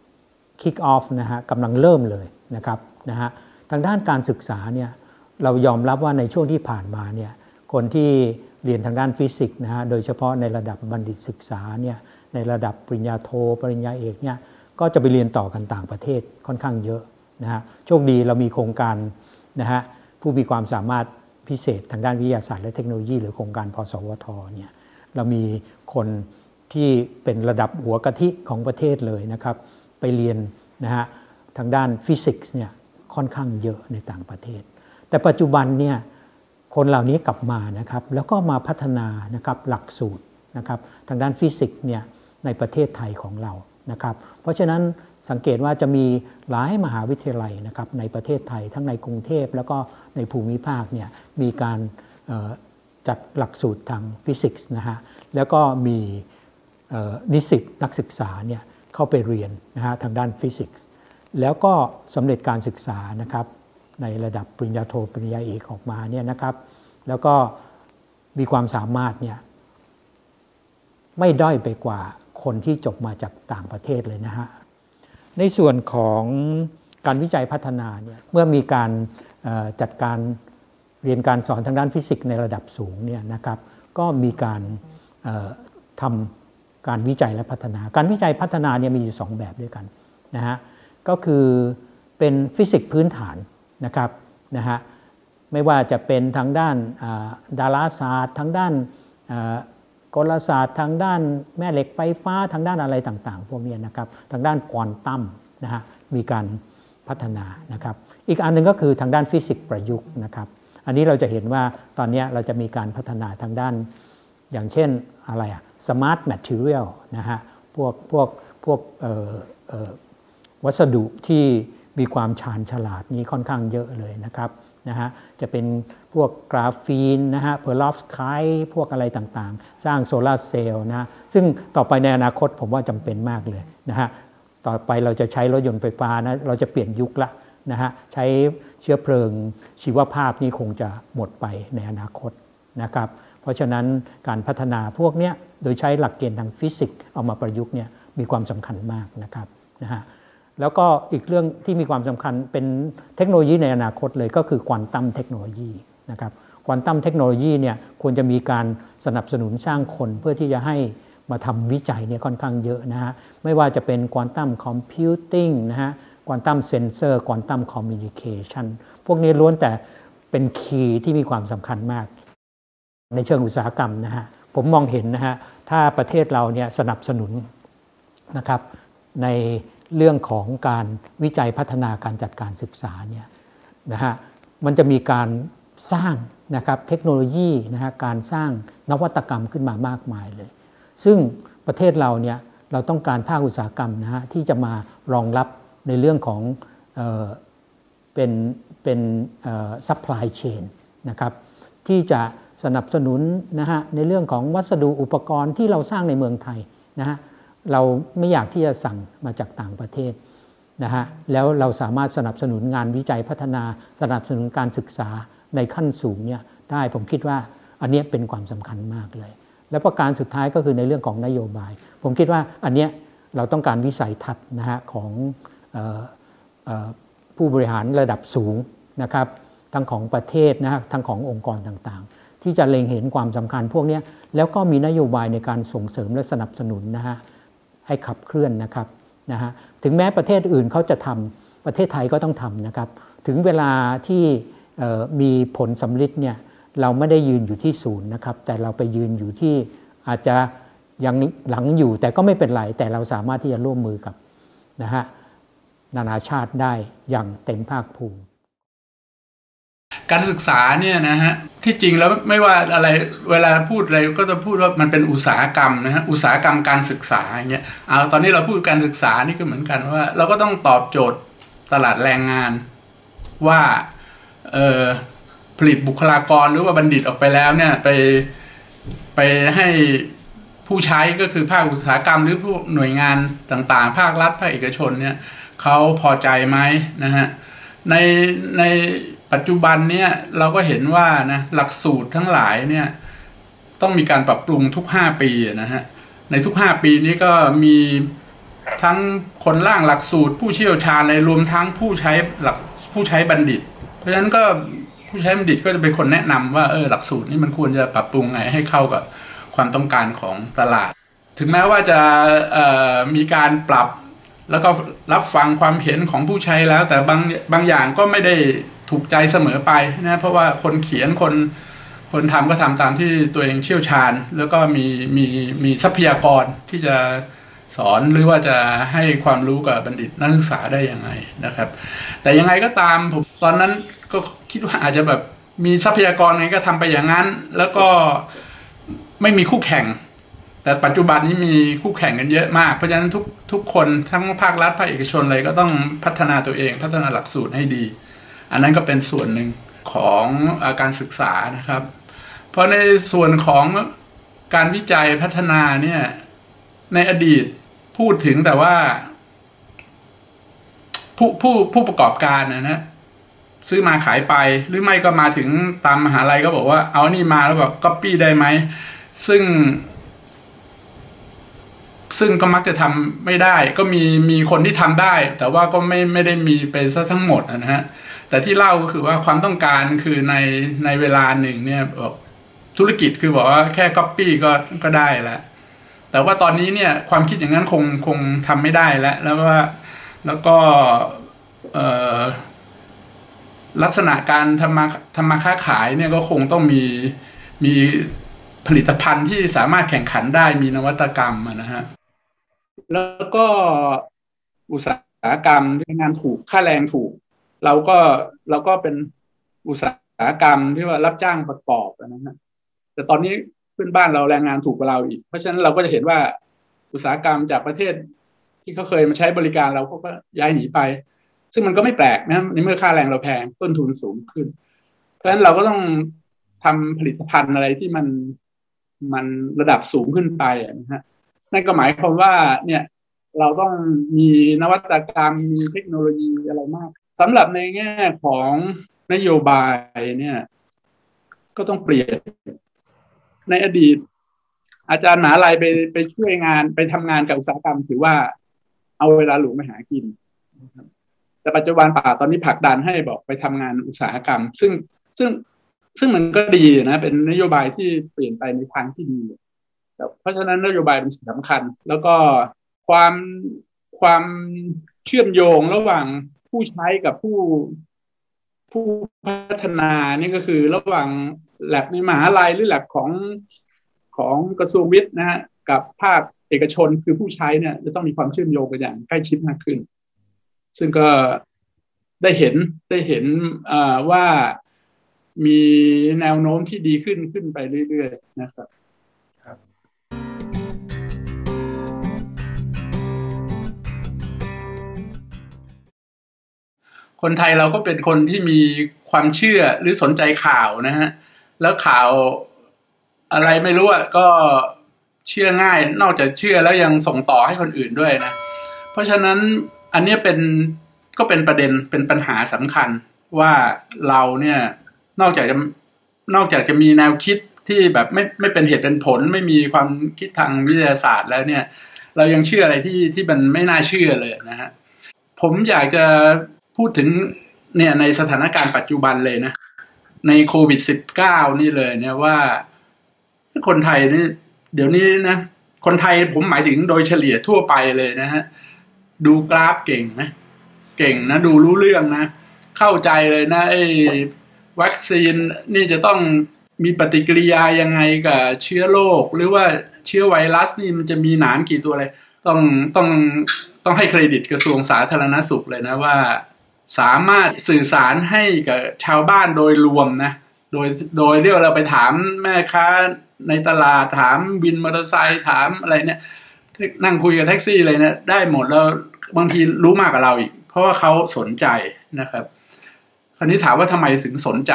Speaker 2: kick off นะฮะกำลังเริ่มเลยนะครับนะฮะทางด้านการศึกษาเนี่ยเรายอมรับว่าในช่วงที่ผ่านมาเนี่ยคนที่เรียนทางด้านฟิสิกส์นะฮะโดยเฉพาะในระดับบัณฑิตศึกษาเนี่ยในระดับปริญญาโทปริญญาเอกเนี่ยก็จะไปเรียนต่อกันต่างประเทศค่อนข้างเยอะนะฮะโชคดีเรามีโครงการนะฮะผู้มีความสามารถพิเศษทางด้านวิทยาศาสตร์และเทคโนโลยีหรือโครงการพสวทเนี่ยเรามีคนที่เป็นระดับหัวกะทิของประเทศเลยนะครับไปเรียนนะฮะทางด้านฟิสิกส์เนี่ยค่อนข้างเยอะในต่างประเทศแต่ปัจจุบันเนี่ยคนเหล่านี้กลับมานะครับแล้วก็มาพัฒนานะครับหลักสูตรนะครับทางด้านฟิสิกส์เนี่ยในประเทศไทยของเรานะครับเพราะฉะนั้นสังเกตว่าจะมีหลายมหาวิทยาลัยนะครับในประเทศไทยทั้งในกรุงเทพแล้วก็ในภูมิภาคเนี่ยมีการจัดหลักสูตรทางฟิสิกส์นะฮะแล้วก็มีนิสิตนักศึกษาเนี่ยเข้าไปเรียนนะฮะทางด้านฟิสิกส์แล้วก็สำเร็จการศึกษานะครับในระดับปริญญาโทปริญญาเอกออกมาเนี่ยนะครับแล้วก็มีความสามารถเนี่ยไม่ด้อยไปกว่าคนที่จบมาจากต่างประเทศเลยนะฮะในส่วนของการวิจัยพัฒนาเนี่ยเมื่อมีการจัดการเรียนการสอนทางด้านฟิสิกส์ในระดับสูงเนี่ยนะครับก็มีการทำการวิจัยและพัฒนาการวิจัยพัฒนาเนี่ยมีอยู่2แบบด้วยกันนะฮะก็คือเป็นฟิสิกส์พื้นฐานนะครับนะฮะไม่ว่าจะเป็นทางด้านดาราศาสตร์ทางด้านกลศาสตร์ทางด้านแม่เหล็กไฟฟ้าทางด้านอะไรต่างๆพวกนี้นะครับทางด้านควอนตัมนะฮะมีการพัฒนานะครับอีกอันหนึ่งก็คือทางด้านฟิสิกส์ประยุกต์นะครับอันนี้เราจะเห็นว่าตอนนี้เราจะมีการพัฒนาทางด้านอย่างเช่นอะไรสมาร์ทแมททีเรียลนะฮะพวกวัสดุที่มีความชาญฉลาดนี้ค่อนข้างเยอะเลยนะครับนะฮะจะเป็นพวกกราฟีนนะฮะเพอร์ลอฟสไคต์พวกอะไรต่างๆสร้างโซลาร์เซลล์นะซึ่งต่อไปในอนาคตผมว่าจำเป็นมากเลยนะฮะต่อไปเราจะใช้รถยนต์ไฟฟ้านะเราจะเปลี่ยนยุคละนะฮะใช้เชื้อเพลิงชีวภาพนี่คงจะหมดไปในอนาคตนะครับเพราะฉะนั้นการพัฒนาพวกนี้โดยใช้หลักเกณฑ์ทางฟิสิกส์เอามาประยุกต์เนี่ยมีความสำคัญมากนะครับนะฮะแล้วก็อีกเรื่องที่มีความสำคัญเป็นเทคโนโลยีในอนาคตเลยก็คือควอนตัมเทคโนโลยีนะครับควอนตัมเทคโนโลยีเนี่ยควรจะมีการสนับสนุนสร้างคนเพื่อที่จะให้มาทำวิจัยเนี่ยค่อนข้างเยอะนะฮะไม่ว่าจะเป็นควอนตัมคอมพิวติ้งนะฮะควอนตัมเซนเซอร์ควอนตัมคอมมิวนิเคชันพวกนี้ล้วนแต่เป็นคีย์ที่มีความสำคัญมากในเชิงอุตสาหกรรมนะฮะผมมองเห็นนะฮะถ้าประเทศเราเนี่ยสนับสนุนนะครับในเรื่องของการวิจัยพัฒนาการจัดการศึกษาเนี่ยนะฮะมันจะมีการสร้างนะครับเทคโนโลยีนะฮะการสร้างนวัตกรรมขึ้นมามากมายเลยซึ่งประเทศเราเนี่ยเราต้องการภาคอุตสาหกรรมนะฮะที่จะมารองรับในเรื่องของเป็นsupply chain นะครับที่จะสนับสนุนนะฮะในเรื่องของวัสดุอุปกรณ์ที่เราสร้างในเมืองไทยนะฮะเราไม่อยากที่จะสั่งมาจากต่างประเทศนะฮะแล้วเราสามารถสนับสนุนงานวิจัยพัฒนาสนับสนุนการศึกษาในขั้นสูงเนี่ยได้ผมคิดว่าอันนี้เป็นความสำคัญมากเลยและประการสุดท้ายก็คือในเรื่องของนโยบายผมคิดว่าอันนี้เราต้องการวิสัยทัศน์นะฮะของผู้บริหารระดับสูงนะครับทั้งของประเทศนะฮะทั้งขององค์กรต่างๆที่จะเล็งเห็นความสำคัญพวกนี้แล้วก็มีนโยบายในการส่งเสริมและสนับสนุนนะฮะให้ขับเคลื่อนนะครับนะฮะถึงแม้ประเทศอื่นเขาจะทำประเทศไทยก็ต้องทำนะครับถึงเวลาที่มีผลสำลิดเนี่ยเราไม่ได้ยืนอยู่ที่ศูนย์นะครับแต่เราไปยืนอยู่ที่อาจจะยังหลังอยู่แต่ก็ไม่เป็นไรแต่เราสามารถที่จะร่วมมือกับนะฮะนานาชาติได้อย่างเต็มภาคภูมิ
Speaker 3: การศึกษาเนี่ยนะฮะที่จริงแล้วไม่ว่าอะไรเวลาพูดอะไรก็จะพูดว่ามันเป็นอุตสาหกรรมนะฮะอุตสาหกรรมการศึกษาอย่างเงี้ยตอนนี้เราพูดการศึกษานี่ก็เหมือนกันว่าเราก็ต้องตอบโจทย์ตลาดแรงงานว่าผลิตบุคลากรหรือว่าบัณฑิตออกไปแล้วเนี่ยไปให้ผู้ใช้ก็คือภาคอุตสาหกรรมหรือผู้หน่วยงานต่างๆภาครัฐภาคเอกชนเนี่ยเขาพอใจไหมนะฮะในปัจจุบันเนี่ยเราก็เห็นว่านะหลักสูตรทั้งหลายเนี่ยต้องมีการปรับปรุงทุก5ปีนะฮะในทุก5ปีนี้ก็มีทั้งคนร่างหลักสูตรผู้เชี่ยวชาญในรวมทั้งผู้ใช้บัณฑิตเพราะฉะนั้นก็ผู้ใช้บัณฑิตก็จะเป็นคนแนะนำว่าหลักสูตรนี้มันควรจะปรับปรุงไงให้เข้ากับความต้องการของตลาดถึงแม้ว่าจะมีการปรับแล้วก็รับฟังความเห็นของผู้ใช้แล้วแต่บางอย่างก็ไม่ได้ถูกใจเสมอไปนะเพราะว่าคนเขียนคนทำก็ทำตามที่ตัวเองเชี่ยวชาญแล้วก็มีทรัพยากรที่จะสอนหรือว่าจะให้ความรู้กับบัณฑิตนักศึกษาได้ยังไงนะครับแต่ยังไงก็ตามผมตอนนั้นก็คิดว่าอาจจะแบบมีทรัพยากรไงก็ทำไปอย่างนั้นแล้วก็ไม่มีคู่แข่งแต่ปัจจุบันนี้มีคู่แข่งกันเยอะมากเพราะฉะนั้นทุกคนทั้งภาครัฐภาคเอกชนอะไรก็ต้องพัฒนาตัวเองพัฒนาหลักสูตรให้ดีอันนั้นก็เป็นส่วนหนึ่งของการศึกษานะครับเพราะในส่วนของการวิจัยพัฒนาเนี่ยในอดีตพูดถึงแต่ว่าผู้ประกอบการนะซื้อมาขายไปหรือไม่ก็มาถึงตามมหาลัยก็บอกว่าเอานี่มาแล้วแบบก๊อปปี้ได้ไหมซึ่งก็มักจะทำไม่ได้ก็มีคนที่ทำได้แต่ว่าก็ไม่ได้มีไปซะทั้งหมดนะฮะแต่ที่เล่าก็คือว่าความต้องการคือในเวลาหนึ่งเนี่ยบอกธุรกิจคือบอกว่าแค่ก๊อปปี้ก็ได้แล้วแต่ว่าตอนนี้เนี่ยความคิดอย่างนั้นคงทำไม่ได้แล้วก็ลักษณะการทำมาค้าขายเนี่ยก็คงต้องมีผลิตภัณฑ์ที่สามารถแข่งขันได้มีนวัตกรรมนะฮะแล้วก็อุตสาหกรรมที่งานถูกค่าแรงถูกเราก็เป็นอุตสาหกรรมที่ว่ารับจ้างประกอบนะฮะแต่ตอนนี้เพื่อนบ้านเราแรงงานถูกกว่าเราอีกเพราะฉะนั้นเราก็จะเห็นว่าอุตสาหกรรมจากประเทศที่เขาเคยมาใช้บริการเราก็ย้ายหนีไปซึ่งมันก็ไม่แปลกนะในเมื่อค่าแรงเราแพงต้นทุนสูงขึ้นเพราะฉะนั้นเราก็ต้องทำผลิตภัณฑ์อะไรที่มันระดับสูงขึ้นไปนะฮะนั่นก็หมายความว่าเนี่ยเราต้องมีนวัตกรรมมีเทคโนโลยีอะไรมากสำหรับในแง่ของนโยบายเนี่ยก็ต้องเปลี่ยนในอดีตอาจารย์มหาลัยไปช่วยงานไปทำงานกับอุตสาหกรรมถือว่าเอาเวลาหลวงไปหากินแต่ปัจจุบันป่าตอนนี้ผลักดันให้บอกไปทำงานอุตสาหกรรมซึ่งมันก็ดีนะเป็นนโยบายที่เปลี่ยนไปในทางที่ดีเพราะฉะนั้นนโยบายเป็นสิ่งสำคัญแล้วก็ความเชื่อมโยงระหว่างผู้ใช้กับผู้พัฒนานี่ก็คือระหว่างแลบในมหาลัยหรือแลบของกระทรวงวิทย์นะฮะกับภาคเอกชนคือผู้ใช้เนี่ยจะต้องมีความเชื่อมโยงกันอย่างใกล้ชิดมากขึ้นซึ่งก็ได้เห็นว่ามีแนวโน้มที่ดีขึ้นไปเรื่อยๆนะครับคนไทยเราก็เป็นคนที่มีความเชื่อหรือสนใจข่าวนะฮะแล้วข่าวอะไรไม่รู้อ่ะก็เชื่อง่ายนอกจากเชื่อแล้วยังส่งต่อให้คนอื่นด้วยนะเพราะฉะนั้นอันนี้ก็เป็นประเด็นเป็นปัญหาสำคัญว่าเราเนี่ยนอกจากจะมีแนวคิดที่แบบไม่เป็นเหตุเป็นผลไม่มีความคิดทางวิทยาศาสตร์แล้วเนี่ยเรายังเชื่ออะไรที่มันไม่น่าเชื่อเลยนะฮะผมอยากจะพูดถึงเนี่ยในสถานการณ์ปัจจุบันเลยนะในโควิด-19 นี่เลยเนี่ยว่าคนไทยนี่เดี๋ยวนี้นะคนไทยผมหมายถึงโดยเฉลี่ยทั่วไปเลยนะฮะดูกราฟเก่งนะดูรู้เรื่องนะเข้าใจเลยนะไอ้วัคซีนนี่จะต้องมีปฏิกิริยายังไงกับเชื้อโรคหรือว่าเชื้อไวรัสนี่มันจะมีหนามกี่ตัวอะไรต้องให้เครดิตกระทรวงสาธารณสุขเลยนะว่าสามารถสื่อสารให้กับชาวบ้านโดยรวมนะโดยเรียกเราไปถามแม่ค้าในตลาดถามวินมอเตอร์ไซค์ถามอะไรเนี่ยนั่งคุยกับแท็กซี่เลยเนี่ยได้หมดแล้วบางทีรู้มากกว่าเราอีกเพราะว่าเขาสนใจนะครับคราวนี้ถามว่าทำไมถึงสนใจ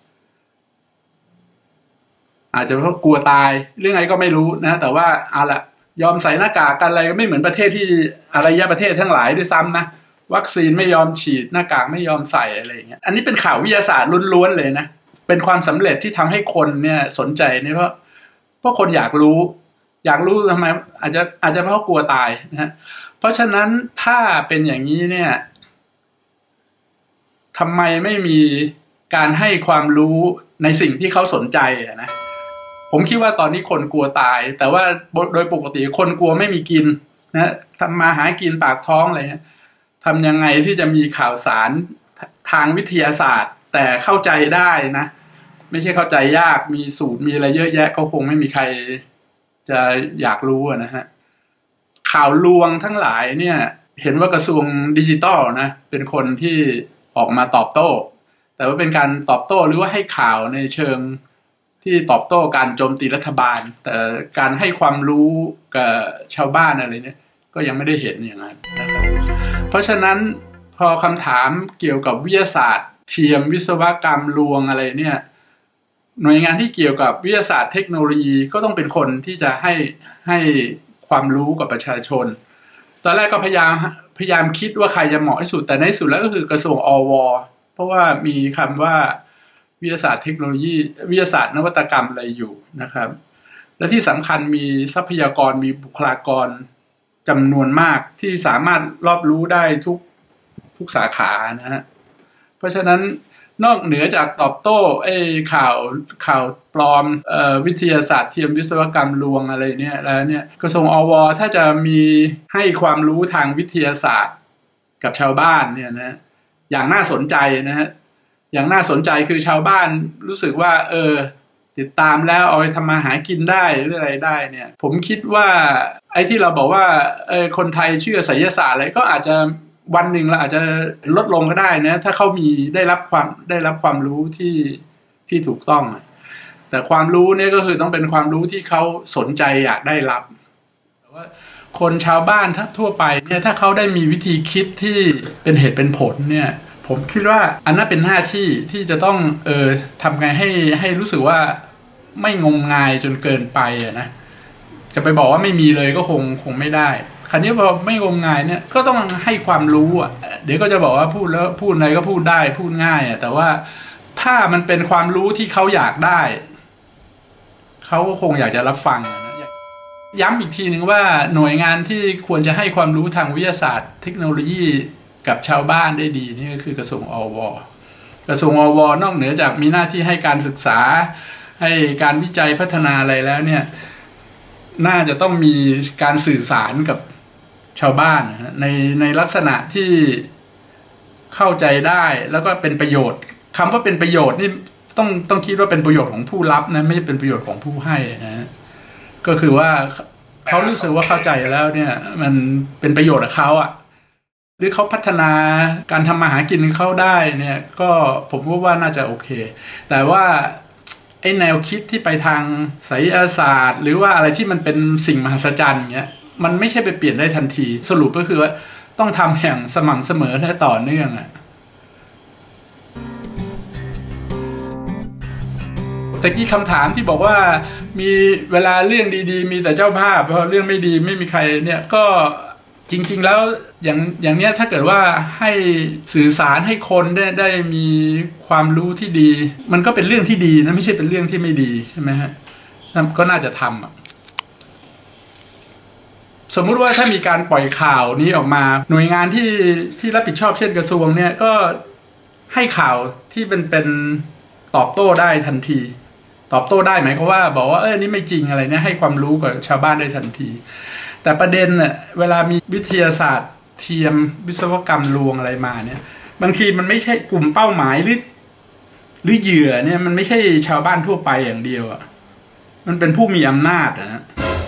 Speaker 3: อาจจะเพราะกลัวตายเรื่องอะไรก็ไม่รู้นะแต่ว่าเอาละยอมใส่หน้ากากกันอะไรก็ไม่เหมือนประเทศที่อารยประเทศทั้งหลายด้วยซ้ำนะวัคซีนไม่ยอมฉีดหน้ากากไม่ยอมใส่อะไรอย่างเงี้ยอันนี้เป็นข่าววิทยาศาสตร์ล้วนๆเลยนะเป็นความสำเร็จที่ทำให้คนเนี่ยสนใจนี่เพราะคนอยากรู้ทำไมอาจจะเพราะกลัวตายนะเพราะฉะนั้นถ้าเป็นอย่างนี้เนี่ยทำไมไม่มีการให้ความรู้ในสิ่งที่เขาสนใจนะผมคิดว่าตอนนี้คนกลัวตายแต่ว่าโดยปกติคนกลัวไม่มีกินนะทำมาหากินปากท้องอะไรเงี้ยทำยังไงที่จะมีข่าวสารทางวิทยาศาสตร์แต่เข้าใจได้นะไม่ใช่เข้าใจยากมีสูตรมีอะไรเยอะแยะก็คงไม่มีใครจะอยากรู้นะฮะข่าวลวงทั้งหลายเนี่ยเห็นว่ากระทรวงดิจิทัลนะเป็นคนที่ออกมาตอบโต้แต่ว่าเป็นการตอบโต้หรือว่าให้ข่าวในเชิงที่ตอบโต้การโจมตีรัฐบาลแต่การให้ความรู้กับชาวบ้านอะไรเนี่ยก็ยังไม่ได้เห็นอย่างนั้นนะครับเพราะฉะนั้นพอคำถามเกี่ยวกับวิทยาศาสตร์เทียมวิศวกรรมลวงอะไรเนี่ยหน่วยงานที่เกี่ยวกับวิทยาศาสตร์เทคโนโลยีก็ต้องเป็นคนที่จะให้ความรู้กับประชาชนตอนแรกก็พยายามคิดว่าใครจะเหมาะที่สุดแต่ในที่สุดแล้วก็คือกระทรวงอว.เพราะว่ามีคำว่าวิทยาศาสตร์เทคโนโลยีวิทยาศาสตร์นวัตกรรมอะไรอยู่นะครับและที่สำคัญมีทรัพยากรมีบุคลากรจำนวนมากที่สามารถรอบรู้ได้ทุกสาขานะฮะเพราะฉะนั้นนอกเหนือจากตอบโต้ข่าวปลอมวิทยาศาสตร์เทียมวิศวกรรมลวงอะไรเนี่ยแล้วเนี่ยกระทรวงอว.ถ้าจะมีให้ความรู้ทางวิทยาศาสตร์กับชาวบ้านเนี่ยนะอย่างน่าสนใจนะฮะอย่างน่าสนใจคือชาวบ้านรู้สึกว่าติดตามแล้วเอาไปทำมาหากินได้หรืออะไรได้เนี่ยผมคิดว่าไอ้ที่เราบอกว่าคนไทยเชื่อไสยศาสตร์อะไรก็อาจจะวันหนึ่งเราอาจจะลดลงก็ได้นะถ้าเขามีได้รับความรู้ที่ถูกต้องแต่ความรู้เนี่ยก็คือต้องเป็นความรู้ที่เขาสนใจอยากได้รับแต่ว่าคนชาวบ้านทั่วไปเนี่ยถ้าเขาได้มีวิธีคิดที่เป็นเหตุเป็นผลเนี่ยผมคิดว่าอันนั้นเป็นหน้าที่ที่จะต้องทำไงให้รู้สึกว่าไม่งมงายจนเกินไปนะจะไปบอกว่าไม่มีเลยก็คงไม่ได้คราวนี้พอไม่งมงายเนี่ยก็ต้องให้ความรู้อ่ะเดี๋ยวก็จะบอกว่าพูดแล้วพูดอะไรก็พูดได้พูดง่ายอ่ะแต่ว่าถ้ามันเป็นความรู้ที่เขาอยากได้เขาก็คงอยากจะรับฟังนะย้ำอีกทีหนึ่งว่าหน่วยงานที่ควรจะให้ความรู้ทางวิทยาศาสตร์เทคโนโลยีกับชาวบ้านได้ดีนี่ก็คือกระทรวงอว.กระทรวงอว.นอกเหนือจากมีหน้าที่ให้การศึกษาให้การวิจัยพัฒนาอะไรแล้วเนี่ยน่าจะต้องมีการสื่อสารกับชาวบ้านในลักษณะที่เข้าใจได้แล้วก็เป็นประโยชน์คำว่าเป็นประโยชน์นี่ต้องคิดว่าเป็นประโยชน์ของผู้รับนะไม่ใช่เป็นประโยชน์ของผู้ให้นะก็คือว่าเขารู้สึกว่าเข้าใจแล้วเนี่ยมันเป็นประโยชน์กับเขาอ่ะหรือเขาพัฒนาการทำมาหากินของเขาได้เนี่ยก็ผมว่าน่าจะโอเคแต่ว่าไอ้แนวคิดที่ไปทางไสยศาสตร์หรือว่าอะไรที่มันเป็นสิ่งมหัศจรรย์เงี้ยมันไม่ใช่ไปเปลี่ยนได้ทันทีสรุปก็คือว่าต้องทำอย่างสม่ำเสมอและต่อเนื่องอ่ะตะกี้คำถามที่บอกว่ามีเวลาเรื่องดีๆมีแต่เจ้าภาพพอเรื่องไม่ดีไม่มีใครเนี่ยก็จริงๆแล้วอย่างเนี้ยถ้าเกิดว่าให้สื่อสารให้คนได้มีความรู้ที่ดีมันก็เป็นเรื่องที่ดีนะไม่ใช่เป็นเรื่องที่ไม่ดีใช่ไหมฮะก็น่าจะทำสมมุติว่าถ้ามีการปล่อยข่าวนี้ออกมาหน่วยงานที่รับผิดชอบเช่นกระทรวงเนี่ยก็ให้ข่าวที่เป็นตอบโต้ได้ทันทีตอบโต้ได้หมายความว่าบอกว่านี่ไม่จริงอะไรเนี่ยให้ความรู้กับชาวบ้านได้ทันทีแต่ประเด็นเนี่ยเวลามีวิทยาศาสตร์เทียมวิศวกรรมลวงอะไรมาเนี่ยบางทีมันไม่ใช่กลุ่มเป้าหมายหรือเหยื่อเนี่ยมันไม่ใช่ชาวบ้านทั่วไปอย่างเดียวอ่ะมันเป็นผู้มีอำนาจนะ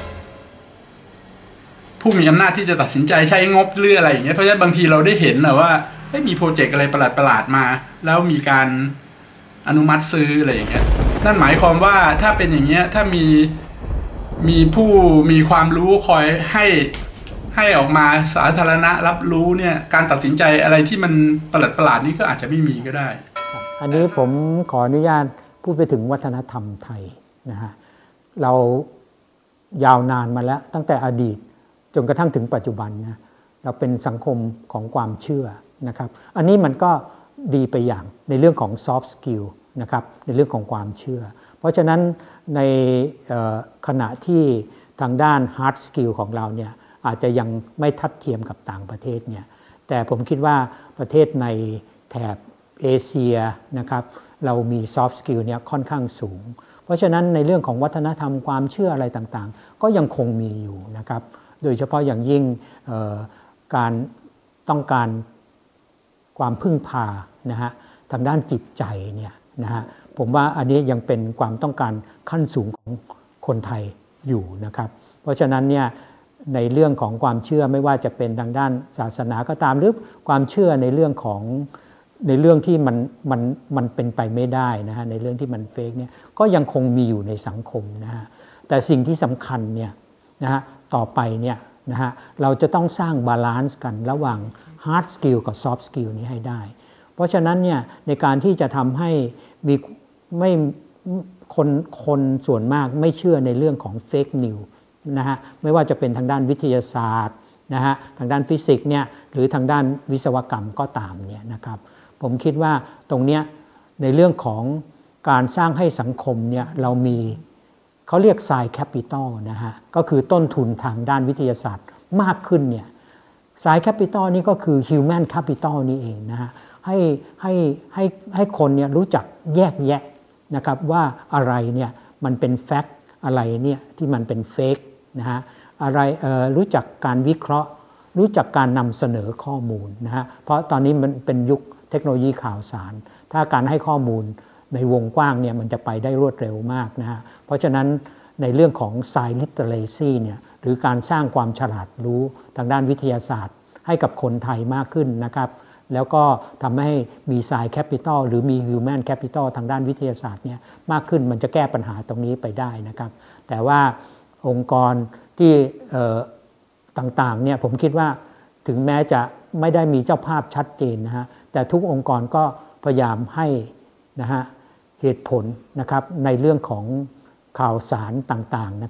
Speaker 3: ผู้มีอำนาจที่จะตัดสินใจใช้งบหรืออะไรอย่างเงี้ยเพราะฉะนั้นบางทีเราได้เห็นนะว่ามีโปรเจกต์อะไรประหลาดมาแล้วมีการอนุมัติซื้ออะไรอย่างเงี้ยนั่นหมายความว่าถ้าเป็นอย่างเงี้ยถ้ามีผู้มีความรู้คอยให้ออกมาสาธารณะรับรู้เนี่ยการตัดสินใจอะไรที่มันประหลาดนี้ก็อาจจะไม่มีก็ได้
Speaker 2: อันนี้ผมขออนุญาตพูดไปถึงวัฒนธรรมไทยนะฮะเรายาวนานมาแล้วตั้งแต่อดีตจนกระทั่งถึงปัจจุบันนะเราเป็นสังคมของความเชื่อนะครับอันนี้มันก็ดีไปอย่างในเรื่องของ soft skill นะครับในเรื่องของความเชื่อเพราะฉะนั้นในขณะที่ทางด้าน hard skill ของเราเนี่ยอาจจะยังไม่ทัดเทียมกับต่างประเทศเนี่ยแต่ผมคิดว่าประเทศในแถบเอเชียนะครับเรามี soft skill เนี่ยค่อนข้างสูงเพราะฉะนั้นในเรื่องของวัฒนธรรมความเชื่ออะไรต่างๆก็ยังคงมีอยู่นะครับโดยเฉพาะอย่างยิ่งการต้องการความพึ่งพานะฮะทางด้านจิตใจเนี่ยนะฮะผมว่าอันนี้ยังเป็นความต้องการขั้นสูงของคนไทยอยู่นะครับเพราะฉะนั้นเนี่ยในเรื่องของความเชื่อไม่ว่าจะเป็นทางด้านศาสนาก็ตามหรือความเชื่อในเรื่องที่มันเป็นไปไม่ได้นะฮะในเรื่องที่มันเฟกเนี่ยก็ยังคงมีอยู่ในสังคมนะฮะแต่สิ่งที่สำคัญเนี่ยนะฮะต่อไปเนี่ยนะฮะเราจะต้องสร้างบาลานซ์กันระหว่าง hard skill กับ soft skill นี้ให้ได้เพราะฉะนั้นเนี่ยในการที่จะทำให้มีไม่คนส่วนมากไม่เชื่อในเรื่องของ fake news นะฮะไม่ว่าจะเป็นทางด้านวิทยาศาสตร์นะฮะทางด้านฟิสิกส์เนี่ยหรือทางด้านวิศวกรรมก็ตามเนี่ยนะครับผมคิดว่าตรงเนี้ยในเรื่องของการสร้างให้สังคมเนี่ยเรามีเขาเรียก side capital นะฮะก็คือต้นทุนทางด้านวิทยาศาสตร์มากขึ้นเนี่ย side capital นี่ก็คือ human capital นี่เองนะฮะให้คนเนี่ยรู้จักแยกแยะนะครับว่าอะไรเนี่ยมันเป็นแฟกต์อะไรเนี่ยที่มันเป็นเฟกนะฮะอะไรรู้จักการวิเคราะห์รู้จักการนำเสนอข้อมูลนะฮะเพราะตอนนี้มันเป็นยุคเทคโนโลยีข่าวสารถ้าการให้ข้อมูลในวงกว้างเนี่ยมันจะไปได้รวดเร็วมากนะฮะเพราะฉะนั้นในเรื่องของ Science Literacy เนี่ยหรือการสร้างความฉลาดรู้ทางด้านวิทยาศาสตร์ให้กับคนไทยมากขึ้นนะครับแล้วก็ทำให้มี Science Capital หรือมี Human Capital ทางด้านวิทยาศาสตร์เนี่ยมากขึ้นมันจะแก้ปัญหาตรงนี้ไปได้นะครับแต่ว่าองค์กรที่ต่างๆเนี่ยผมคิดว่าถึงแม้จะไม่ได้มีเจ้าภาพชัดเจนนะฮะแต่ทุกองค์กรก็พยายามให้นะฮะเหตุผลนะครับในเรื่องของข่าวสารต่างๆนะครับ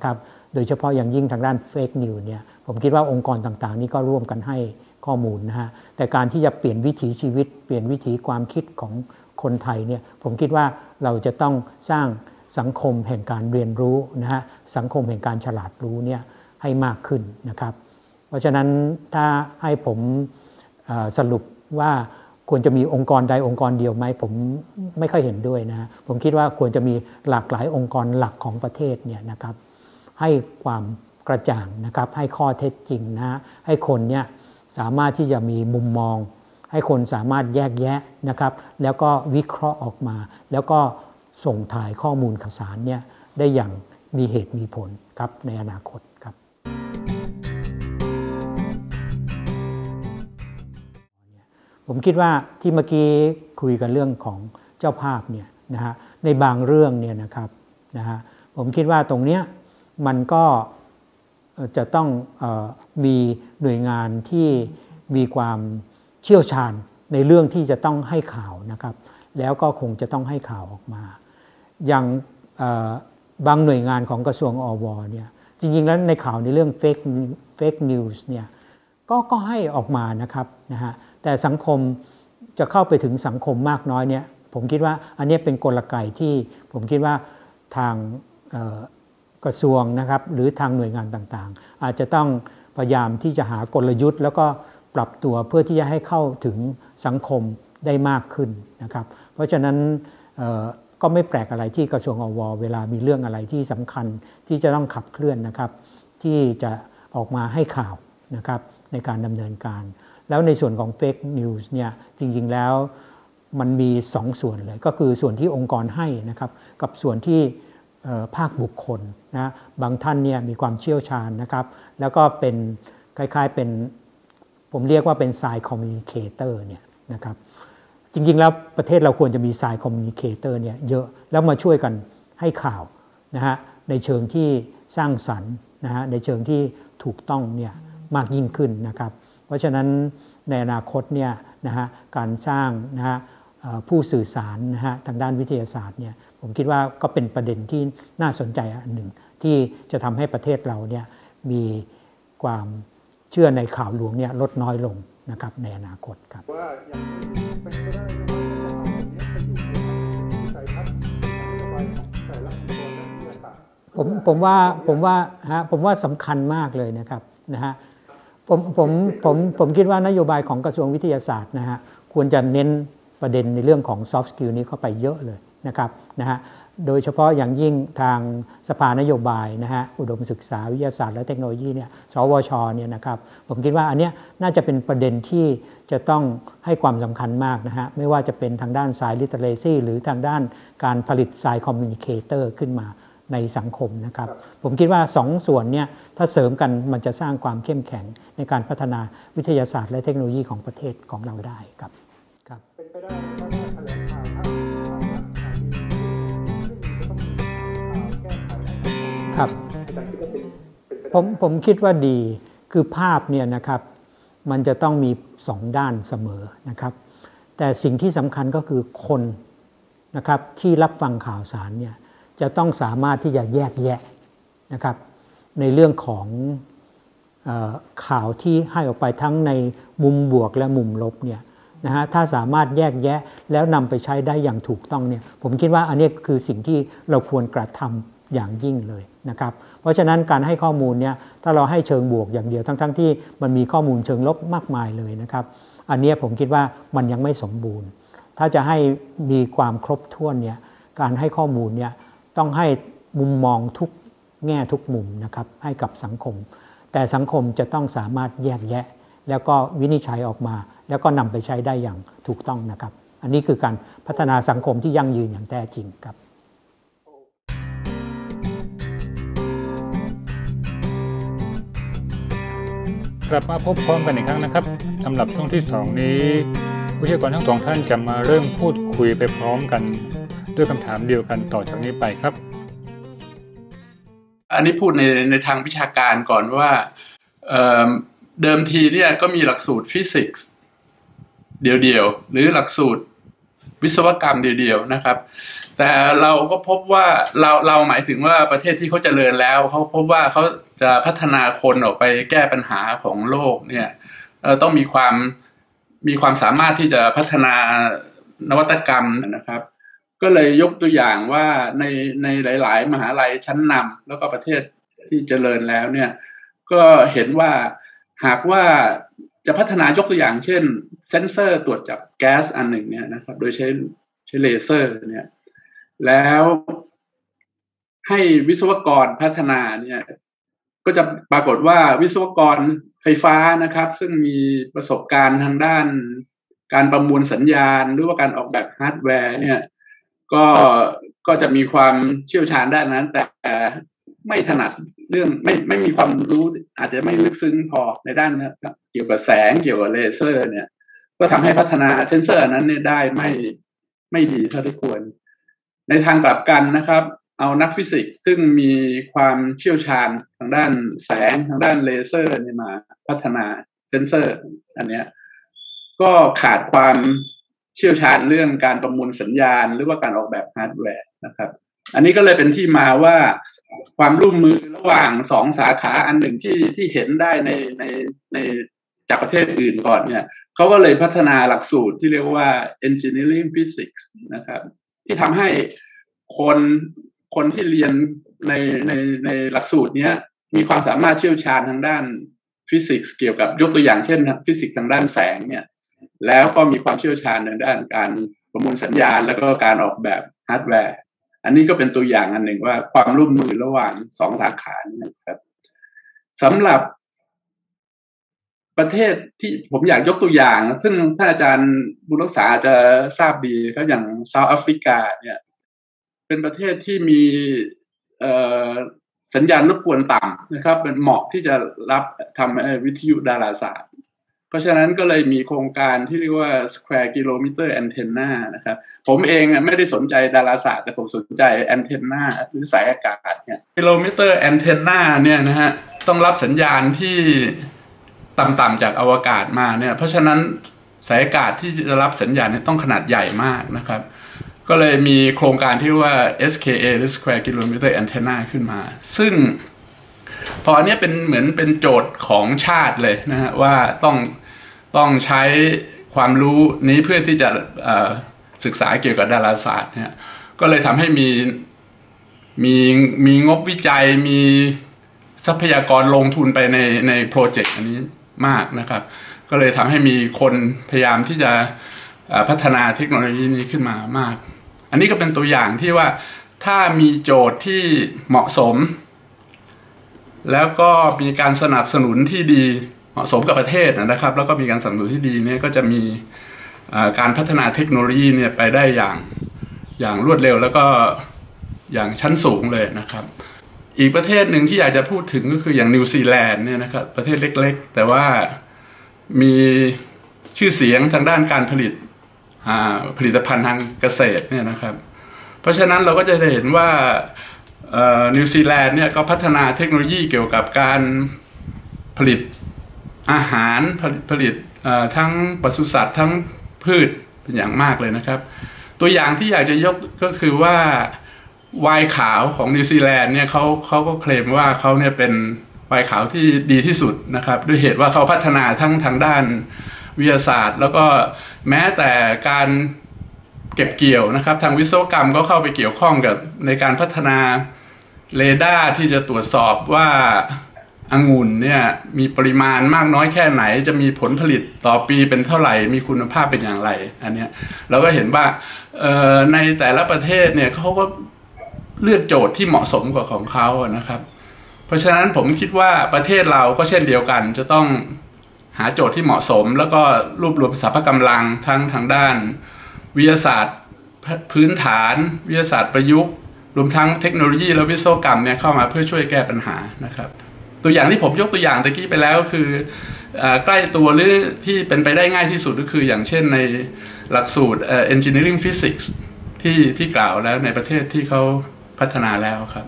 Speaker 2: โดยเฉพาะอย่างยิ่งทางด้านเฟกนิวส์เนี่ยผมคิดว่าองค์กรต่างๆนี่ก็ร่วมกันให้ข้อมูลนะฮะแต่การที่จะเปลี่ยนวิถีชีวิตเปลี่ยนวิถีความคิดของคนไทยเนี่ยผมคิดว่าเราจะต้องสร้างสังคมแห่งการเรียนรู้นะฮะสังคมแห่งการฉลาดรู้เนี่ยให้มากขึ้นนะครับเพราะฉะนั้นถ้าให้ผมสรุปว่าควรจะมีองค์กรใดองค์กรเดียวไหมผมไม่ค่อยเห็นด้วยนะผมคิดว่าควรจะมีหลากหลายองค์กรหลักของประเทศเนี่ยนะครับให้ความกระจ่างนะครับให้ข้อเท็จจริงนะให้คนเนี่ยสามารถที่จะมีมุมมองให้คนสามารถแยกแยะนะครับแล้วก็วิเคราะห์ออกมาแล้วก็ส่งถ่ายข้อมูลข่าวสารเนี่ยได้อย่างมีเหตุมีผลครับในอนาคตครับผมคิดว่าที่เมื่อกี้คุยกันเรื่องของเจ้าภาพเนี่ยนะฮะในบางเรื่องเนี่ยนะครับนะฮะผมคิดว่าตรงเนี้ยมันก็จะต้องมีหน่วยงานที่มีความเชี่ยวชาญในเรื่องที่จะต้องให้ข่าวนะครับแล้วก็คงจะต้องให้ข่าวออกมาอย่างบางหน่วยงานของกระทรวงอวเนี่ยจริงๆแล้วในข่าวในเรื่องเฟกนิวส์เนี่ยก็ให้ออกมานะครับนะฮะแต่สังคมจะเข้าไปถึงสังคมมากน้อยเนี่ยผมคิดว่าอันนี้เป็นกลไกที่ผมคิดว่าทางกระทรวงนะครับหรือทางหน่วยงานต่างๆอาจจะต้องพยายามที่จะหากลยุทธ์แล้วก็ปรับตัวเพื่อที่จะให้เข้าถึงสังคมได้มากขึ้นนะครับเพราะฉะนั้นก็ไม่แปลกอะไรที่กระทรวงอวเวลามีเรื่องอะไรที่สำคัญที่จะต้องขับเคลื่อนนะครับที่จะออกมาให้ข่าวนะครับในการดำเนินการแล้วในส่วนของเฟกนิวส์เนี่ยจริงๆแล้วมันมี2 ส่วนเลยก็คือส่วนที่องค์กรให้นะครับกับส่วนที่ภาคบุคคลนะบางท่านเนี่ยมีความเชี่ยวชาญนะครับแล้วก็เป็นคล้ายๆเป็นผมเรียกว่าเป็นไซน์คอมมิวนิเคเตอร์เนี่ยนะครับจริงๆแล้วประเทศเราควรจะมีไซน์คอมมิวนิเคเตอร์เนี่ยเยอะแล้วมาช่วยกันให้ข่าวนะฮะในเชิงที่สร้างสรรค์นะฮะในเชิงที่ถูกต้องเนี่ยมากยิ่งขึ้นนะครับเพราะฉะนั้นในอนาคตเนี่ยนะฮะการสร้างนะฮะผู้สื่อสารนะฮะทางด้านวิทยาศาสตร์เนี่ยผมคิดว่าก็เป็นประเด็นที่น่าสนใจอันหนึ่งที่จะทำให้ประเทศเราเนี่ยมีความเชื่อในข่าวลวงเนี่ยลดน้อยลงนะครับในอนาคตครับว่าอย่างเป็นไปได้ไหมว่าจะเอาตรงนี้ไปอยู่ในวิสัยทัศน์นโยบายของแต่ละองค์กรและวิทยาศาสตร์ผมว่าสำคัญมากเลยนะครับนะฮะผมคิดว่านโยบายของกระทรวงวิทยาศาสตร์นะฮะควรจะเน้นประเด็นในเรื่องของ soft skill นี้เข้าไปเยอะเลยนะครับนะฮะโดยเฉพาะอย่างยิ่งทางสภานโยบายนะฮะอุดมศึกษาวิทยาศาสตร์และเทคโนโลยีเนี่ยสวชเนี่ยนะครับผมคิดว่าอันเนี้ยน่าจะเป็นประเด็นที่จะต้องให้ความสำคัญมากนะฮะไม่ว่าจะเป็นทางด้านสาย literacy หรือทางด้านการผลิตสาย communicator ขึ้นมาในสังคมนะครับผมคิดว่า2 ส่วนเนี่ยถ้าเสริมกันมันจะสร้างความเข้มแข็งในการพัฒนาวิทยาศาสตร์และเทคโนโลยีของประเทศของเราได้ครับเป็นไปได้เพราะว่าแถลงข่าวครับผมคิดว่าดีคือภาพเนี่ยนะครับมันจะต้องมี2 ด้านเสมอนะครับแต่สิ่งที่สำคัญก็คือคนนะครับที่รับฟังข่าวสารเนี่ยจะต้องสามารถที่จะแยกแยะนะครับในเรื่องของข่าวที่ให้ออกไปทั้งในมุมบวกและมุมลบเนี่ยนะฮะถ้าสามารถแยกแยะแล้วนำไปใช้ได้อย่างถูกต้องเนี่ยผมคิดว่าอันนี้คือสิ่งที่เราควรกระทำอย่างยิ่งเลยนะครับเพราะฉะนั้นการให้ข้อมูลเนี่ยถ้าเราให้เชิงบวกอย่างเดียวทั้งที่มันมีข้อมูลเชิงลบมากมายเลยนะครับอันนี้ผมคิดว่ามันยังไม่สมบูรณ์ถ้าจะให้มีความครบถ้วนเนี่ยการให้ข้อมูลเนี่ยต้องให้มุมมองทุกแง่ทุกมุมนะครับให้กับสังคมแต่สังคมจะต้องสามารถแยกแยะแล้วก็วินิจฉัยออกมาแล้วก็นำไปใช้ได้อย่างถูกต้องนะครับอันนี้คือการพัฒนาสังคมที่ยั่งยืนอย่างแท้จริงครับ
Speaker 1: กลับมาพบพร้อมกันอีกครั้งนะครับสำหรับช่วงที่2นี้วิทยากรทั้ง2ท่านจะมาเริ่มพูดคุยไปพร้อมกันด้วยคำถามเดียวกันต่อจากนี้ไปครับ
Speaker 3: อันนี้พูดในทางวิชาการก่อนว่าเดิมทีเนี่ยก็มีหลักสูตรฟิสิกส์เดียวๆหรือหลักสูตรวิศวกรรมเดียวๆนะครับแต่เราก็พบว่าเราหมายถึงว่าประเทศที่เขาเจริญแล้วเขาพบว่าเขาจะพัฒนาคนออกไปแก้ปัญหาของโลกเนี่ยต้องมีความสามารถที่จะพัฒนานวัตกรรมนะครับก็เลยยกตัวอย่างว่าในหลายๆมหาลัยชั้นนำแล้วก็ประเทศที่เจริญแล้วเนี่ยก็เห็นว่าหากว่าจะพัฒนายกตัวอย่างเช่นเซ็นเซอร์ตรวจจับแก๊สอันหนึ่งเนี่ยนะครับโดยใช้เลเซอร์เนี่ยแล้วให้วิศวกรพัฒนาเนี่ยก็จะปรากฏว่าวิศวกรไฟฟ้านะครับซึ่งมีประสบการณ์ทางด้านการประมวลสัญญาณหรือว่าการออกแบบฮาร์ดแวร์เนี่ยก็จะมีความเชี่ยวชาญด้านนั้นแต่ไม่ถนัดเรื่องไม่มีความรู้อาจจะไม่ลึกซึ้งพอในด้านเกี่ยวกับแสงเกี่ยวกับเลเซอร์เนี่ยก็ทำให้พัฒนาเซนเซอร์นั้นเนี่ยได้ไม่ดีเท่าที่ควรในทางกลับกันนะครับเอานักฟิสิกส์ซึ่งมีความเชี่ยวชาญทางด้านแสงทางด้านเลเซอร์เนี่ยมาพัฒนาเซนเซอร์อันเนี้ยก็ขาดความเชี่ยวชาญเรื่องการประมวลสัญญาณหรือว่าการออกแบบฮาร์ดแวร์นะครับอันนี้ก็เลยเป็นที่มาว่าความร่วมมือระหว่างสองสาขาอันหนึ่งที่เห็นได้ในจากประเทศอื่นก่อนเนี่ยเขาก็เลยพัฒนาหลักสูตรที่เรียกว่า engineering physics นะครับที่ทำให้คนที่เรียนในหลักสูตรนี้มีความสามารถเชี่ยวชาญทางด้านฟิสิกส์เกี่ยวกับยกตัวอย่างเช่นฟิสิกส์ทางด้านแสงเนี่ยแล้วก็มีความเชี่ยวชาญทางด้านการประมวลสัญญาณแล้วก็การออกแบบฮาร์ดแวร์อันนี้ก็เป็นตัวอย่างอันหนึ่งว่าความร่วมมือระหว่างสองสาขานี้นะครับสำหรับประเทศที่ผมอยากยกตัวอย่างซึ่งท่านอาจารย์บุญรักษาจะทราบดีก็อย่างเซาท์แอฟริกาเนี่ยเป็นประเทศที่มีสัญญาณรบกวนต่ำนะครับเป็นเหมาะที่จะรับทำวิทยุดาราศาสตร์เพราะฉะนั้นก็เลยมีโครงการที่เรียกว่า Square Kilometer Antenna นะครับผมเองไม่ได้สนใจดาราศาสตร์แต่ผมสนใจแอนเทนนาหรือสายอากาศเนี่ย Kilometer Antenna เนี่ยนะฮะต้องรับสัญญาณที่ต่ำๆจากอวกาศมาเนี่ยเพราะฉะนั้นสายอากาศที่จะรับสัญญาณเนี่ยต้องขนาดใหญ่มากนะครับก็เลยมีโครงการที่ว่า SKA หรือ Square Kilometer Antenna ขึ้นมาซึ่งพออันนี้เหมือนเป็นโจทย์ของชาติเลยนะฮะว่าต้องใช้ความรู้นี้เพื่อที่จะศึกษาเกี่ยวกับดาราศาสตร์เนี่ยก็เลยทำให้มีงบวิจัยมีทรัพยากรลงทุนไปในโปรเจกต์อันนี้มากนะครับก็เลยทำให้มีคนพยายามที่จะพัฒนาเทคโนโลยีนี้ขึ้นมามากอันนี้ก็เป็นตัวอย่างที่ว่าถ้ามีโจทย์ที่เหมาะสมแล้วก็มีการสนับสนุนที่ดีเหมาะสมกับประเทศนะครับแล้วก็มีการสนับสนุนที่ดีเนี่ยก็จะมีการพัฒนาเทคโนโลยีเนี่ยไปได้อย่างรวดเร็วแล้วก็อย่างชั้นสูงเลยนะครับอีกประเทศหนึ่งที่อยากจะพูดถึงก็คืออย่างนิวซีแลนด์เนี่ยนะครับประเทศเล็กๆแต่ว่ามีชื่อเสียงทางด้านการผลิตภัณฑ์ทางเกษตรเนี่ยนะครับเพราะฉะนั้นเราก็จะเห็นว่านิวซีแลนด์เนี่ยก็พัฒนาเทคโนโลยีเกี่ยวกับการผลิตอาหารผลิตทั้งปศุสัตว์ทั้งพืชเป็นอย่างมากเลยนะครับตัวอย่างที่อยากจะยกก็คือว่าไวน์ขาวของนิวซีแลนด์เนี่ยเขาก็เคลมว่าเขาเนี่ยเป็นไวน์ขาวที่ดีที่สุดนะครับด้วยเหตุว่าเขาพัฒนาทั้งทางด้านวิทยาศาสตร์แล้วก็แม้แต่การเก็บเกี่ยวนะครับทางวิศวกรรมก็เข้าไปเกี่ยวข้องกับในการพัฒนาเรดาร์ที่จะตรวจสอบว่าองุ่นเนี่ยมีปริมาณมากน้อยแค่ไหนจะมีผลผลิตต่อปีเป็นเท่าไหร่มีคุณภาพเป็นอย่างไรอันเนี้ยเราก็เห็นว่าในแต่ละประเทศเนี่ยเขาก็เลือกโจทย์ที่เหมาะสมกว่าของเขานะครับเพราะฉะนั้นผมคิดว่าประเทศเราก็เช่นเดียวกันจะต้องหาโจทย์ที่เหมาะสมแล้วก็รวบรวมสรรพกำลังทั้งทางด้านวิทยาศาสตร์พื้นฐานวิทยาศาสตร์ประยุกต์รวมทั้งเทคโนโลยีและวิศวกรรมเนี่ยเข้ามาเพื่อช่วยแก้ปัญหานะครับตัวอย่างที่ผมยกตัวอย่างตะกี้ไปแล้วคือใกล้ตัวหรือที่เป็นไปได้ง่ายที่สุดก็คืออย่างเช่นในหลักสูตรengineering physics ที่กล่าวแล้วในประเทศที่เขาพัฒนาแล้วครับ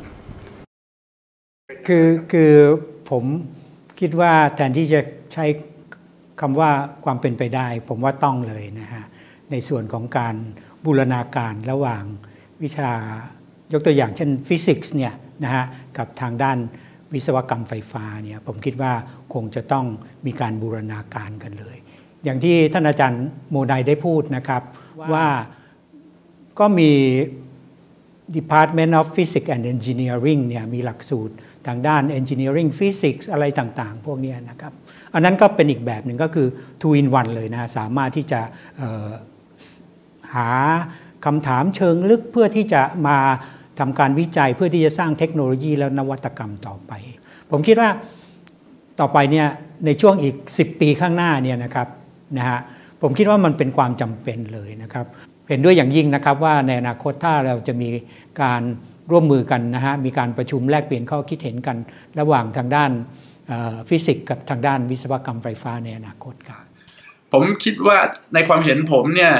Speaker 2: คือผมคิดว่าแทนที่จะใช้คำว่าความเป็นไปได้ผมว่าต้องเลยนะฮะในส่วนของการบูรณาการระหว่างวิชายกตัวอย่างเช่นฟิสิกส์เนี่ยนะฮะกับทางด้านวิศวกรรมไฟฟ้าเนี่ยผมคิดว่าคงจะต้องมีการบูรณาการกันเลยอย่างที่ท่านอาจารย์โมไนได้พูดนะครับว่าก็มี Department of Physics and Engineering เนี่ยมีหลักสูตรทางด้าน Engineering Physics อะไรต่างๆพวกนี้นะครับอันนั้นก็เป็นอีกแบบหนึ่งก็คือ 2 in 1 เลยนะสามารถที่จะหาคำถามเชิงลึกเพื่อที่จะมาทำการวิจัยเพื่อที่จะสร้างเทคโนโลยีและนวัตกรรมต่อไปผมคิดว่าต่อไปเนี่ยในช่วงอีก10 ปีข้างหน้าเนี่ยนะครับนะฮะผมคิดว่ามันเป็นความจำเป็นเลยนะครับเห็นด้วยอย่างยิ่งนะครับว่าในอนาคตถ้าเราจะมีการร่วมมือกันนะฮะมีการประชุมแลกเปลี่ยนข้อคิดเห็นกันระหว่างทางด้านฟิสิกส์กับทางด้านวิศวกรรมไฟฟ้าในอนาคตครับ
Speaker 3: ผมคิดว่าในความเห็นผมเนี่ย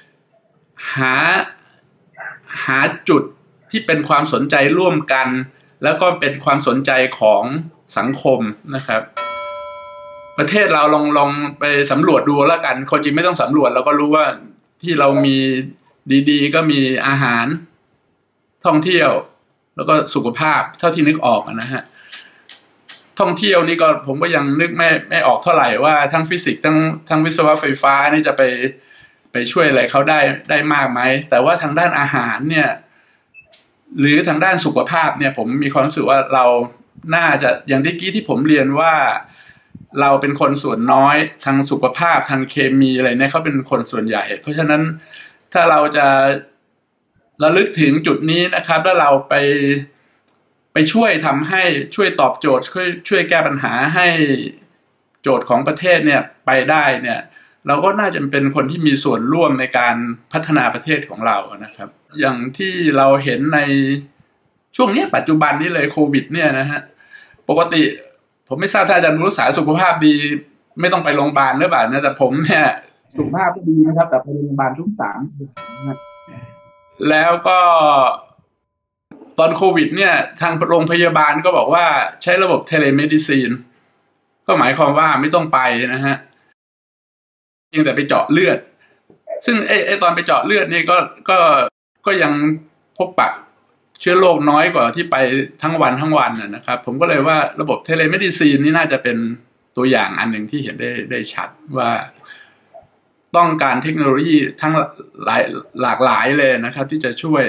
Speaker 3: หาจุดที่เป็นความสนใจร่วมกันแล้วก็เป็นความสนใจของสังคมนะครับประเทศเราลองไปสำรวจดูแล้วกันคนจริงไม่ต้องสำรวจเราก็รู้ว่าที่เรามีดีๆก็มีอาหารท่องเที่ยวแล้วก็สุขภาพเท่าที่นึกออกนะฮะท่องเที่ยวนี่ก็ผมก็ยังนึกไม่ออกเท่าไหร่ว่าทั้งฟิสิกส์ทั้งวิศวะไฟฟ้านี่จะไปช่วยอะไรเขาได้มากไหมแต่ว่าทางด้านอาหารเนี่ยหรือทางด้านสุขภาพเนี่ยผมมีความรู้สึกว่าเราน่าจะอย่างที่ผมเรียนว่าเราเป็นคนส่วนน้อยทางสุขภาพทางเคมีอะไรเนี่ยเขาเป็นคนส่วนใหญ่เพราะฉะนั้นถ้าเราจะระลึกถึงจุดนี้นะครับแล้วเราไปช่วยทำให้ช่วยตอบโจทย์ช่วยแก้ปัญหาให้โจทย์ของประเทศเนี่ยไปได้เนี่ยเราก็น่าจะเป็นคนที่มีส่วนร่วมในการพัฒนาประเทศของเรานะครับอย่างที่เราเห็นในช่วงนี้ปัจจุบันนี้เลยโควิดเนี่ยนะฮะปกติผมไม่ทราบถ้าอาจารย์รู้สายสุขภาพดีไม่ต้องไปโรงพยาบาลหรือเปล่านะแต่ผมเนี่ยสุขภาพก็ดีนะครับแต่ไปโรงพยาบาลทุก3 เดือนนะแล้วก็ตอนโควิดเนี่ยทางโรงพยาบาลก็บอกว่าใช้ระบบเทเลเมดิซีนก็หมายความว่าไม่ต้องไปนะฮะเพียงแต่ไปเจาะเลือดซึ่งไอ้ตอนไปเจาะเลือดนี่ก็ยังพบปะเชื้อโรคน้อยกว่าที่ไปทั้งวันนะครับผมก็เลยว่าระบบเทเลเมดิซีนนี่น่าจะเป็นตัวอย่างอันหนึ่งที่เห็นได้ชัดว่าต้องการเทคโนโลยีทั้งหลากหลายเลยนะครับที่จะช่วย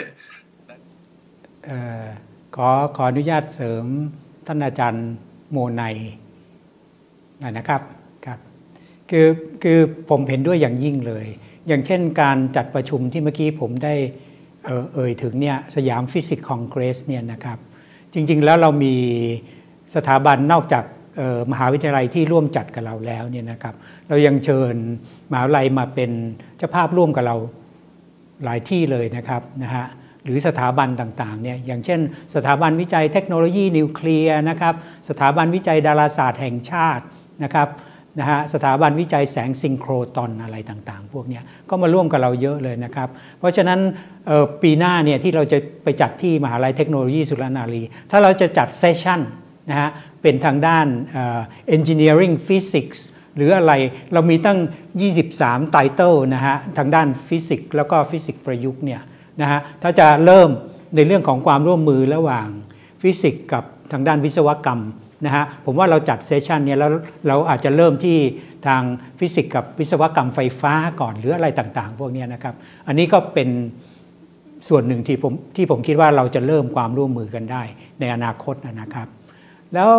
Speaker 2: ขออนุญาตเสริมท่านอาจารย์โมไนนะครับครับคือผมเห็นด้วยอย่างยิ่งเลยอย่างเช่นการจัดประชุมที่เมื่อกี้ผมได้เอ่ยถึงเนี่ยสยามฟิสิกส์คองเกรสเนี่ยนะครับจริงๆแล้วเรามีสถาบันนอกจากมหาวิทยาลัยที่ร่วมจัดกับเราแล้วเนี่ยนะครับเรายังเชิญมหาวิทยาลัยมาเป็นเจ้าภาพร่วมกับเราหลายที่เลยนะครับนะฮะหรือสถาบันต่างๆเนี่ยอย่างเช่นสถาบันวิจัยเทคโนโลยีนิวเคลียร์นะครับสถาบันวิจัยดาราศาสตร์แห่งชาตินะครับนะฮะสถาบันวิจัยแสงซิงโครตอนอะไรต่างๆพวกนี้ก็มาร่วมกับเราเยอะเลยนะครับเพราะฉะนั้นปีหน้าเนี่ยที่เราจะไปจัดที่มหาวิทยาลัยเทคโนโลยีสุรนารีถ้าเราจะจัดเซสชั่นนะฮะเป็นทางด้าน engineering physics หรืออะไรเรามีตั้ง23 title นะฮะทางด้านฟิสิกส์แล้วก็ฟิสิกส์ประยุกต์เนี่ยนะฮะถ้าจะเริ่มในเรื่องของความร่วมมือระหว่างฟิสิกส์กับทางด้านวิศวกรรมนะฮะผมว่าเราจัดเซสชันเนี่ยแล้วเราอาจจะเริ่มที่ทางฟิสิกส์กับวิศวกรรมไฟฟ้าก่อนหรืออะไรต่างๆพวกนี้นะครับอันนี้ก็เป็นส่วนหนึ่งที่ผมคิดว่าเราจะเริ่มความร่วมมือกันได้ในอนาคตนะครับแล้ว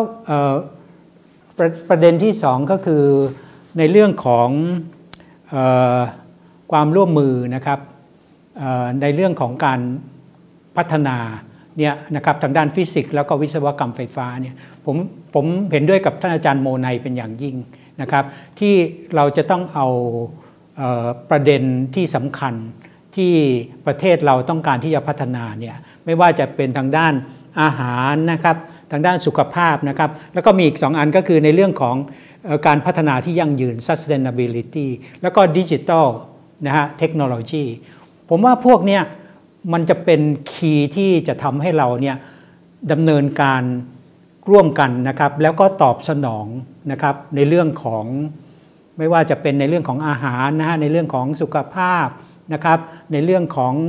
Speaker 2: ประเด็นที่2ก็คือในเรื่องของความร่วมมือนะครับในเรื่องของการพัฒนาเนี่ยนะครับทางด้านฟิสิกส์แล้วก็วิศวกรรมไฟฟ้าเนี่ยผมเห็นด้วยกับท่านอาจารย์โมไนเป็นอย่างยิ่งนะครับที่เราจะต้องเอาประเด็นที่สำคัญที่ประเทศเราต้องการที่จะพัฒนาเนี่ยไม่ว่าจะเป็นทางด้านอาหารนะครับทางด้านสุขภาพนะครับแล้วก็มีอีก2 อันก็คือในเรื่องของการพัฒนาที่ยั่งยืน sustainability แล้วก็ digital นะฮะเทคโนโลยีผมว่าพวกเนี้ยมันจะเป็นคีย์ที่จะทำให้เราเนี่ยดำเนินการร่วมกันนะครับแล้วก็ตอบสนองนะครับในเรื่องของไม่ว่าจะเป็นในเรื่องของอาหารนะฮะในเรื่องของสุขภาพนะครับในเรื่องของ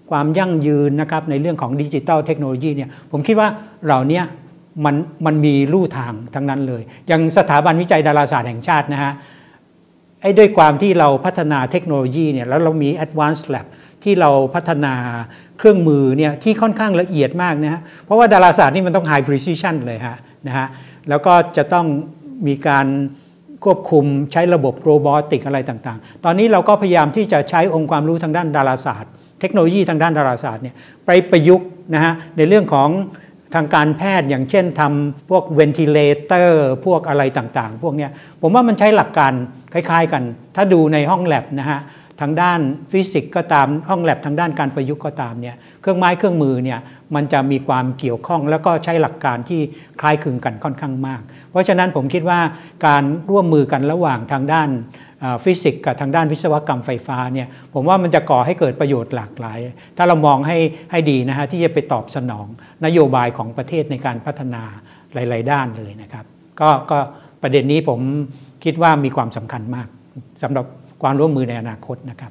Speaker 2: ความยั่งยืนนะครับในเรื่องของดิจิทัลเทคโนโลยีเนี่ยผมคิดว่าเราเนี่ยมันมีลู่ทางทั้งนั้นเลยอย่างสถาบันวิจัยดาราศาสตร์แห่งชาตินะฮะด้วยความที่เราพัฒนาเทคโนโลยีเนี่ยแล้วเรามี Advanced Lab ที่เราพัฒนาเครื่องมือเนี่ยที่ค่อนข้างละเอียดมากนะฮะเพราะว่าดาราศาสตร์นี่มันต้อง High Precision เลยนะฮะแล้วก็จะต้องมีการควบคุมใช้ระบบโรบอติกอะไรต่างๆตอนนี้เราก็พยายามที่จะใช้องค์ความรู้ทางด้านดาราศาสตร์เทคโนโลยีทางด้านดาราศาสตร์เนี่ยไปประยุกต์นะฮะในเรื่องของทางการแพทย์อย่างเช่นทำพวกเวนทิเลเตอร์พวกอะไรต่างๆพวกนี้ผมว่ามันใช้หลักการคล้ายๆกันถ้าดูในห้องแลบนะฮะทางด้านฟิสิกส์ก็ตามห้องแลบทางด้านการประยุกต์ก็ตามเนี่ยเครื่องไม้เครื่องมือเนี่ยมันจะมีความเกี่ยวข้องแล้วก็ใช้หลักการที่คล้ายคลึงกันค่อนข้างมากเพราะฉะนั้นผมคิดว่าการร่วมมือกันระหว่างทางด้านฟิสิกส์กับทางด้านวิศวกรรมไฟฟ้าเนี่ยผมว่ามันจะก่อให้เกิดประโยชน์หลากหลายถ้าเรามองให้ดีนะฮะที่จะไปตอบสนองนโยบายของประเทศในการพัฒนาหลายๆด้านเลยนะครับก็ประเด็นนี้ผมคิดว่ามีความสำคัญมากสำหรับความร่วมมือในอนาคตนะครับ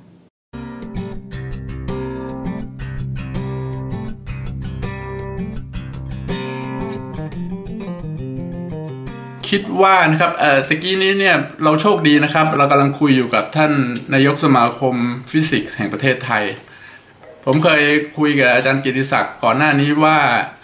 Speaker 3: คิดว่านะครับตะกี้นี้เนี่ยเราโชคดีนะครับเรากำลังคุยอยู่กับท่านนายกสมาคมฟิสิกส์แห่งประเทศไทยผมเคยคุยกับอาจารย์กิติศักดิ์ก่อนหน้านี้ว่า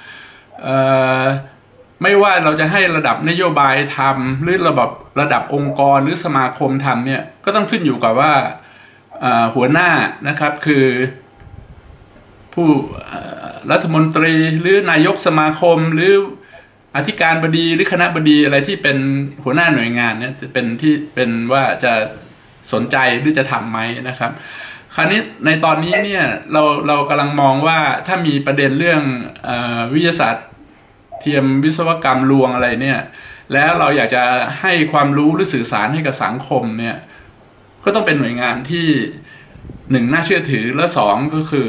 Speaker 3: ไม่ว่าเราจะให้ระดับนโยบายทำหรือระดับองค์กรหรือสมาคมทำเนี่ยก็ต้องขึ้นอยู่กับว่าหัวหน้านะครับคือผู้รัฐมนตรีหรือนายกสมาคมหรืออธิการบดีหรือคณะบดีอะไรที่เป็นหัวหน้าหน่วยงานเนี่ยจะเป็นว่าจะสนใจหรือจะทำไหมนะครับคราวนี้ในตอนนี้เนี่ยเรากำลังมองว่าถ้ามีประเด็นเรื่องวิทยาศาสตร์เทียมวิศวกรรมลวงอะไรเนี่ยแล้วเราอยากจะให้ความรู้หรือสื่อสารให้กับสังคมเนี่ยก็ต้องเป็นหน่วยงานที่หนึ่งน่าเชื่อถือและสองก็คือ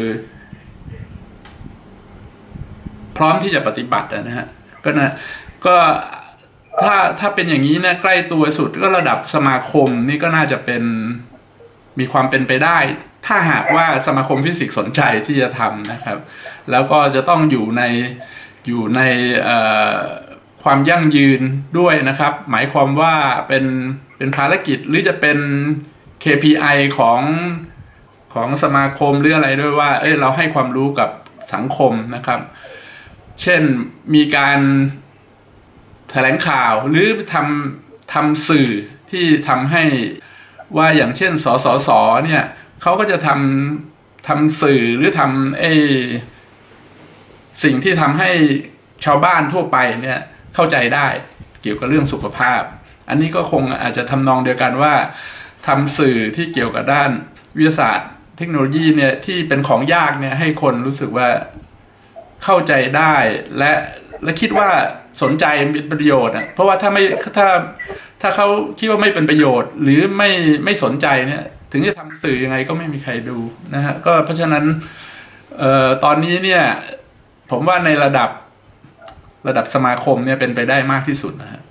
Speaker 3: พร้อมที่จะปฏิบัตินะฮะก็ถ้าเป็นอย่างนี้นะใกล้ตัวสุดก็ระดับสมาคมนี่ก็น่าจะมีความเป็นไปได้ถ้าหากว่าสมาคมฟิสิกส์สนใจที่จะทำนะครับแล้วก็จะต้องอยู่ในความยั่งยืนด้วยนะครับหมายความว่าเป็นภารกิจหรือจะเป็น KPI ของสมาคมหรืออะไรด้วยว่าเราให้ความรู้กับสังคมนะครับเช่นมีการแถลงข่าวหรือทำสื่อที่ทำให้ว่าอย่างเช่นสสสเนี่ยเขาก็จะทำสื่อหรือทำสิ่งที่ทำให้ชาวบ้านทั่วไปเนี่ยเข้าใจได้เกี่ยวกับเรื่องสุขภาพอันนี้ก็คงอาจจะทำนองเดียวกันว่าทำสื่อที่เกี่ยวกับด้านวิทยาศาสตร์เทคโนโลยีเนี่ยที่เป็นของยากเนี่ยให้คนรู้สึกว่าเข้าใจได้และคิดว่าสนใจมีประโยชน์เพราะว่าถ้าเขาคิดว่าไม่เป็นประโยชน์หรือไม่สนใจเนี่ยถึงจะทำสื่อยังไงก็ไม่มีใครดูนะฮะก็เพราะฉะนั้นตอนนี้เนี่ยผมว่าในระดับสมาคมเนี่ยเป็นไปได้มากที่สุดนะฮะ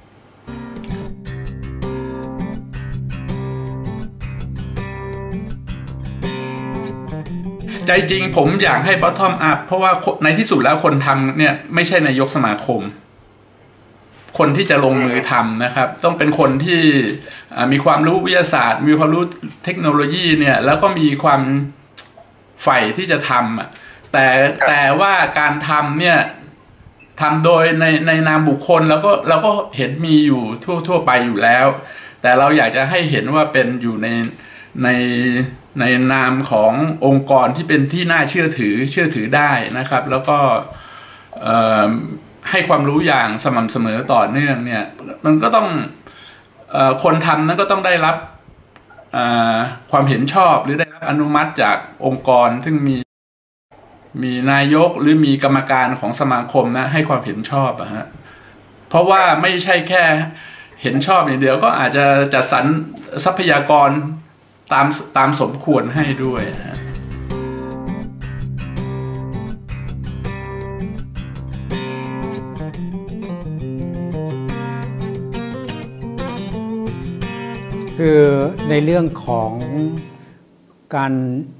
Speaker 3: ใจจริงผมอยากให้ bottom up เพราะว่าในที่สุดแล้วคนทำเนี่ยไม่ใช่นายกสมาคมคนที่จะลงมือทำนะครับต้องเป็นคนที่มีความรู้วิทยาศาสตร์มีความรู้เทคโนโลยีเนี่ยแล้วก็มีความใฝ่ที่จะทำแต่ว่าการทำเนี่ยทำโดยในนามบุคคลเราก็เห็นมีอยู่ทั่วไปอยู่แล้วแต่เราอยากจะให้เห็นว่าเป็นอยู่ในนามขององค์กรที่เป็นที่น่าเชื่อถือได้นะครับแล้วก็ให้ความรู้อย่างสม่ำเสมอต่อเนื่องเนี่ยมันก็ต้องคนทำนั้นก็ต้องได้รับความเห็นชอบหรือได้รับอนุมัติจากองค์กรซึ่งมีนายกหรือมีกรรมการของสมาคมนะให้ความเห็นชอบฮะเพราะว่าไม่ใช่แค่เห็นชอบอย่างเดียวก็อาจจะจัดสรรทรัพยากรตามสมควรให้ด้วยฮะ
Speaker 2: คือในเรื่องของการ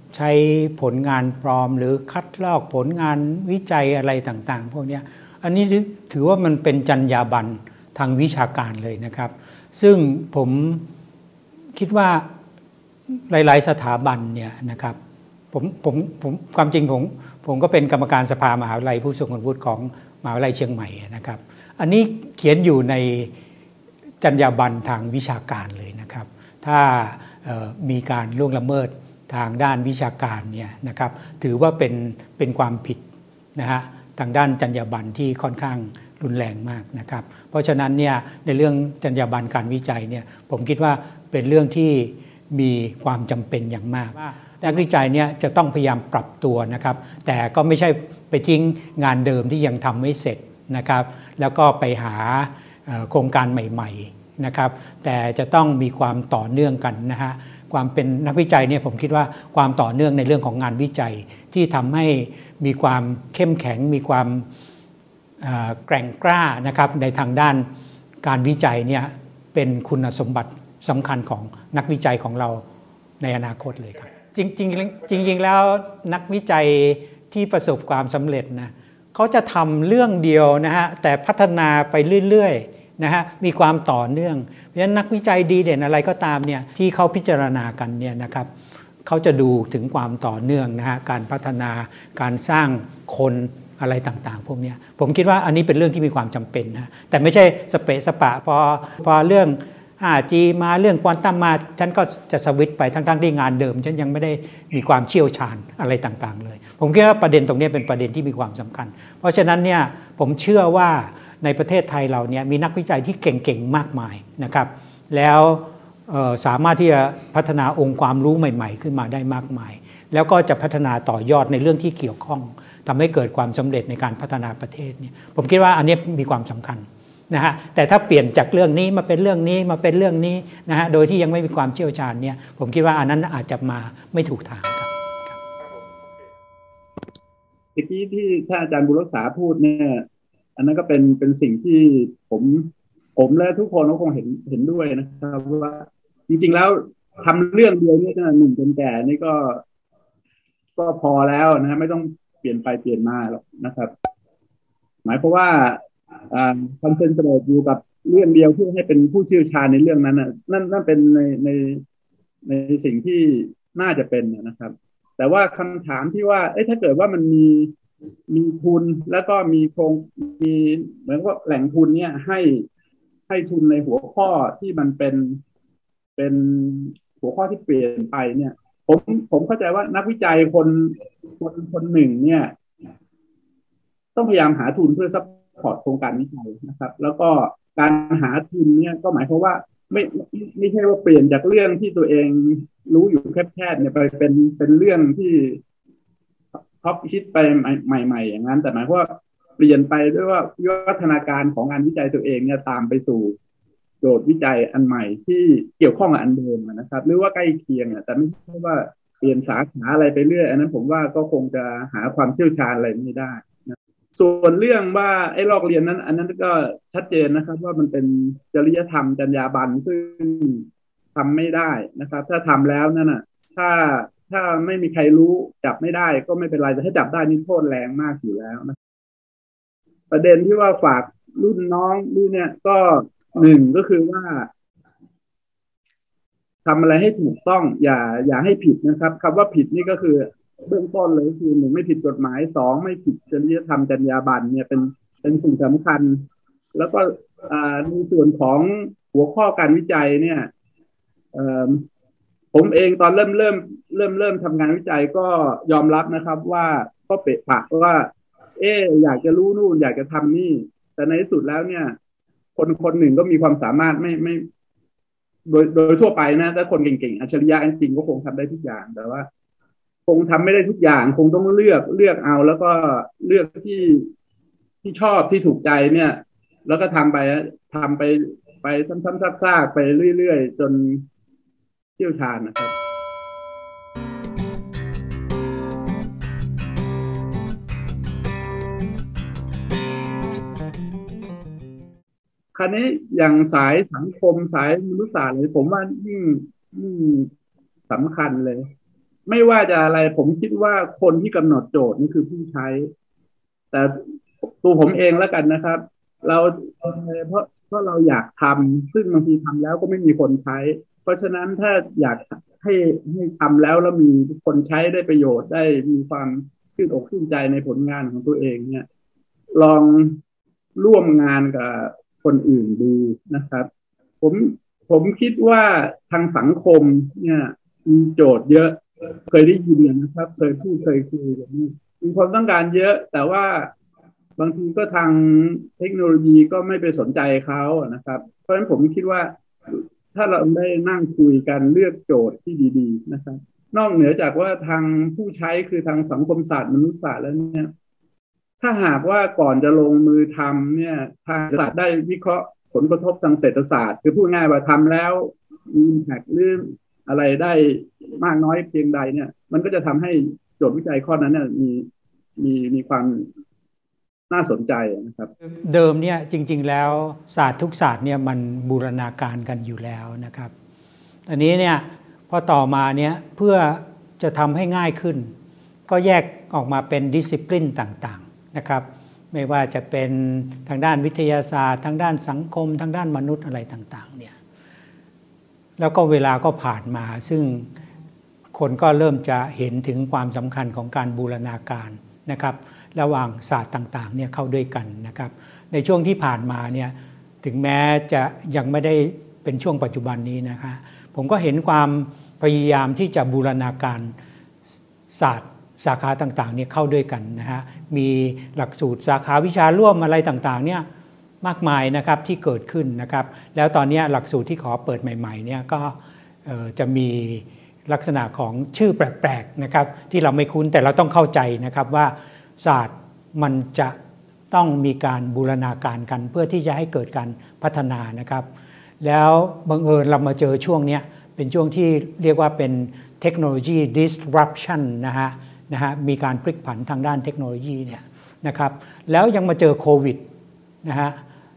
Speaker 2: ใช้ผลงานปลอมหรือคัดลอกผลงานวิจัยอะไรต่างๆพวกนี้อันนี้ถือว่ามันเป็นจรรยาบรรณทางวิชาการเลยนะครับซึ่งผมคิดว่าหลายๆสถาบันเนี่ยนะครับผมความจริงผมก็เป็นกรรมการสภามหาวิทยาลัยผู้ทรงคุณวุฒิของมหาวิทยาลัยเชียงใหม่นะครับอันนี้เขียนอยู่ในจรรยาบรรณทางวิชาการเลยนะครับถ้ามีการล่วงละเมิดทางด้านวิชาการเนี่ยนะครับถือว่าเป็นความผิดนะฮะทางด้านจรรยาบรรณที่ค่อนข้างรุนแรงมากนะครับเพราะฉะนั้นเนี่ยในเรื่องจรรยาบรรณการวิจัยเนี่ยผมคิดว่าเป็นเรื่องที่มีความจำเป็นอย่างมากนักวิจัยเนี่ยจะต้องพยายามปรับตัวนะครับแต่ก็ไม่ใช่ไปทิ้งงานเดิมที่ยังทำไม่เสร็จนะครับแล้วก็ไปหาโครงการใหม่ๆนะครับแต่จะต้องมีความต่อเนื่องกันนะฮะความเป็นนักวิจัยเนี่ยผมคิดว่าความต่อเนื่องในเรื่องของงานวิจัยที่ทำให้มีความเข้มแข็งมีความแกร่งกล้านะครับในทางด้านการวิจัยเนี่ยเป็นคุณสมบัติสำคัญของนักวิจัยของเราในอนาคตเลยครับจริงแล้วนักวิจัยที่ประสบความสำเร็จนะเขาจะทำเรื่องเดียวนะฮะแต่พัฒนาไปเรื่อยๆนะฮะมีความต่อเนื่องเพราะฉะนั้นนักวิจัยดีเด่นอะไรก็ตามเนี่ยที่เขาพิจารณากันเนี่ยนะครับเขาจะดูถึงความต่อเนื่องนะฮะการพัฒนาการสร้างคนอะไรต่างๆพวกนี้ผมคิดว่าอันนี้เป็นเรื่องที่มีความจำเป็นนะแต่ไม่ใช่สเปะสปะพอเรื่อง 5G มาเรื่องควอนตัมมาฉันก็จะสวิตช์ไปทั้งที่งานเดิมฉันยังไม่ได้มีความเชี่ยวชาญอะไรต่างๆเลยผมคิดว่าประเด็นตรงนี้เป็นประเด็นที่มีความสำคัญเพราะฉะนั้นเนี่ยผมเชื่อว่าในประเทศไทยเราเนี่ยมีนักวิจัยที่เก่งๆมากมายนะครับแล้วสามารถที่จะพัฒนาองค์ความรู้ใหม่ๆขึ้นมาได้มากมายแล้วก็จะพัฒนาต่อยอดในเรื่องที่เกี่ยวข้องทำให้เกิดความสำเร็จในการพัฒนาประเทศเนี่ยผมคิดว่าอันนี้มีความสำคัญนะฮะแต่ถ้าเปลี่ยนจากเรื่องนี้มาเป็นเรื่องนี้มาเป็นเรื่องนี้นะฮะโดยที่ยังไม่มีความเชี่ยวชาญเนี่ยผมคิดว่าอันนั้นอาจจะมาไม่ถูกทางครับ
Speaker 4: เมื่อกี้ที่ท่านอาจารย์บุญรักษาพูดเนี่ยอันนั้นก็เป็นสิ่งที่ผมและทุกคนก็คงเห็นด้วยนะครับว่าจริงๆแล้วทำเรื่องเดียวเนี่ยหนุ่มจนแก่นี่ก็พอแล้วนะไม่ต้องเปลี่ยนไปเปลี่ยนมาหรอกนะครับหมายความว่าคอนเซนเทรตอยู่กับเรื่องเดียวเพื่อให้เป็นผู้เชี่ยวชาญในเรื่องนั้นนั่นเป็นในสิ่งที่น่าจะเป็นนะครับแต่ว่าคำถามที่ว่าถ้าเกิดว่ามันมีทุนแล้วก็มีเหมือนว่าแหล่งทุนเนี่ยให้ทุนในหัวข้อที่มันเป็นหัวข้อที่เปลี่ยนไปเนี่ยผมเข้าใจว่านักวิจัยคนหนึ่งเนี่ยต้องพยายามหาทุนเพื่อซัพพอร์ตโครงการวิจัยนะครับแล้วก็การหาทุนเนี่ยก็หมายความว่าไม่ใช่ว่าเปลี่ยนจากเรื่องที่ตัวเองรู้อยู่แคบๆเนี่ยไปเป็นเรื่องที่ท็อปฮิตไปใหม่ๆอย่างนั้นแต่หมายความว่าเปลี่ยนไปด้วยว่าวิวัฒนาการของงานวิจัยตัวเองเนี่ยตามไปสู่โจทย์วิจัยอันใหม่ที่เกี่ยวข้องกับอันเดิมนะครับหรือว่าใกล้เคียงแต่ไม่ใช่ว่าเปลี่ยนสาขาอะไรไปเรื่อยอันนั้นผมว่าก็คงจะหาความเชี่ยวชาญอะไรไม่ได้ส่วนเรื่องว่าลอกเรียนนั้นอันนั้นก็ชัดเจนนะครับว่ามันเป็นจริยธรรมจรรยาบรรณซึ่งทำไม่ได้นะครับถ้าทำแล้วนั่นน่ะถ้าไม่มีใครรู้จับไม่ได้ก็ไม่เป็นไรแต่ถ้าจับได้นี่โทษแรงมากอยู่แล้วนะประเด็นที่ว่าฝากรุ่นน้องรุ่นเนี่ยก็หนึ่งก็คือว่าทำอะไรให้ถูกต้องอย่าให้ผิดนะครับคำว่าผิดนี่ก็คือเบื้องต้นเลยคือหนึ่งไม่ผิดกฎหมายสองไม่ผิดจริยธรรมจรรยาบรรณเนี่ยเป็นสิ่งสำคัญแล้วก็ในส่วนของหัวข้อการวิจัยเนี่ยผมเองตอนเริ่มทำงานวิจัยก็ยอมรับนะครับว่าก็เปะปะว่าอยากจะรู้นู่นอยากจะทำนี่แต่ในที่สุดแล้วเนี่ยคนหนึ่งก็มีความสามารถไม่โดยทั่วไปนะถ้าคนเก่งๆอัจฉริยะจริงก็คงทำได้ทุกอย่างแต่ว่าคงทำไม่ได้ทุกอย่างคงต้องเลือกเอาแล้วก็เลือกที่ชอบที่ถูกใจเนี่ยแล้วก็ทำไปซ้ำๆซากๆไปเรื่อยๆจนเชี่ยวชาญนะครับคราวนี้อย่างสายสังคมสายมนุษยศาสตร์เลยผมว่ายิ่งสำคัญเลยไม่ว่าจะอะไรผมคิดว่าคนที่กำหนดโจทย์นี่คือผู้ใช้ แต่ตัวผมเองแล้วกันนะครับเราเพราะเราอยากทำซึ่งบางทีทำแล้วก็ไม่มีคนใช้เพราะฉะนั้นถ้าอยากให้ให้ทำแล้วมีคนใช้ได้ประโยชน์ได้มีความชื่นอกชื่นใจในผลงานของตัวเองเนี่ยลองร่วมงานกับคนอื่นดูนะครับผมผมคิดว่าทางสังคมเนี่ยมีโจทย์เยอะเคยได้ยินนะครับเคยพูดเคยคุยกันนี่มีความต้องการเยอะแต่ว่าบางทีก็ทางเทคโนโลยีก็ไม่ไปสนใจเขานะครับเพราะฉะนั้นผมคิดว่าถ้าเราได้นั่งคุยกันเลือกโจทย์ที่ดีๆนะครับนอกเหนือจากว่าทางผู้ใช้คือทางสังคมศาสตร์มนุษยศาสตร์แล้วเนี่ยถ้าหากว่าก่อนจะลงมือทำเนี่ยทางศาสตร์ได้วิเคราะห์ผลกระทบทางเศรษฐศาสตร์คือพูดง่ายว่าทำแล้วมีอิมแพคหรืออะไรได้มากน้อยเพียงใดเนี่ยมันก็จะทำให้โจทย์วิจัยข้อนั้นเนี่ยมีความน่าสนใจนะครับ
Speaker 2: เดิมเนี่ยจริงๆแล้วศาสตร์ทุกศาสตร์เนี่ยมันบูรณาการกันอยู่แล้วนะครับอันนี้เนี่ยพอต่อมาเนี่ยเพื่อจะทำให้ง่ายขึ้นก็แยกออกมาเป็นดิสซิปลินต่างๆนะครับไม่ว่าจะเป็นทางด้านวิทยาศาสตร์ทางด้านสังคมทางด้านมนุษย์อะไรต่างๆเนี่ยแล้วก็เวลาก็ผ่านมาซึ่งคนก็เริ่มจะเห็นถึงความสำคัญของการบูรณาการนะครับระหว่างศาสตร์ต่างๆเนี่ยเข้าด้วยกันนะครับในช่วงที่ผ่านมาเนี่ยถึงแม้จะยังไม่ได้เป็นช่วงปัจจุบันนี้นะคะผมก็เห็นความพยายามที่จะบูรณาการศาสตร์สาขาต่างๆเนี่ยเข้าด้วยกันนะฮะมีหลักสูตรสาขาวิชาร่วมอะไรต่างๆเนี่ยมากมายนะครับที่เกิดขึ้นนะครับแล้วตอนนี้หลักสูตรที่ขอเปิดใหม่ๆเนี่ยก็จะมีลักษณะของชื่อแปลกๆนะครับที่เราไม่คุ้นแต่เราต้องเข้าใจนะครับว่าศาสตร์มันจะต้องมีการบูรณาการกันเพื่อที่จะให้เกิดการพัฒนานะครับแล้วบังเอิญเรามาเจอช่วงนี้เป็นช่วงที่เรียกว่าเป็นเทคโนโลยี disruption นะฮะมีการพลิกผันทางด้านเทคโนโลยีเนี่ยนะครับแล้วยังมาเจอโควิดนะฮะ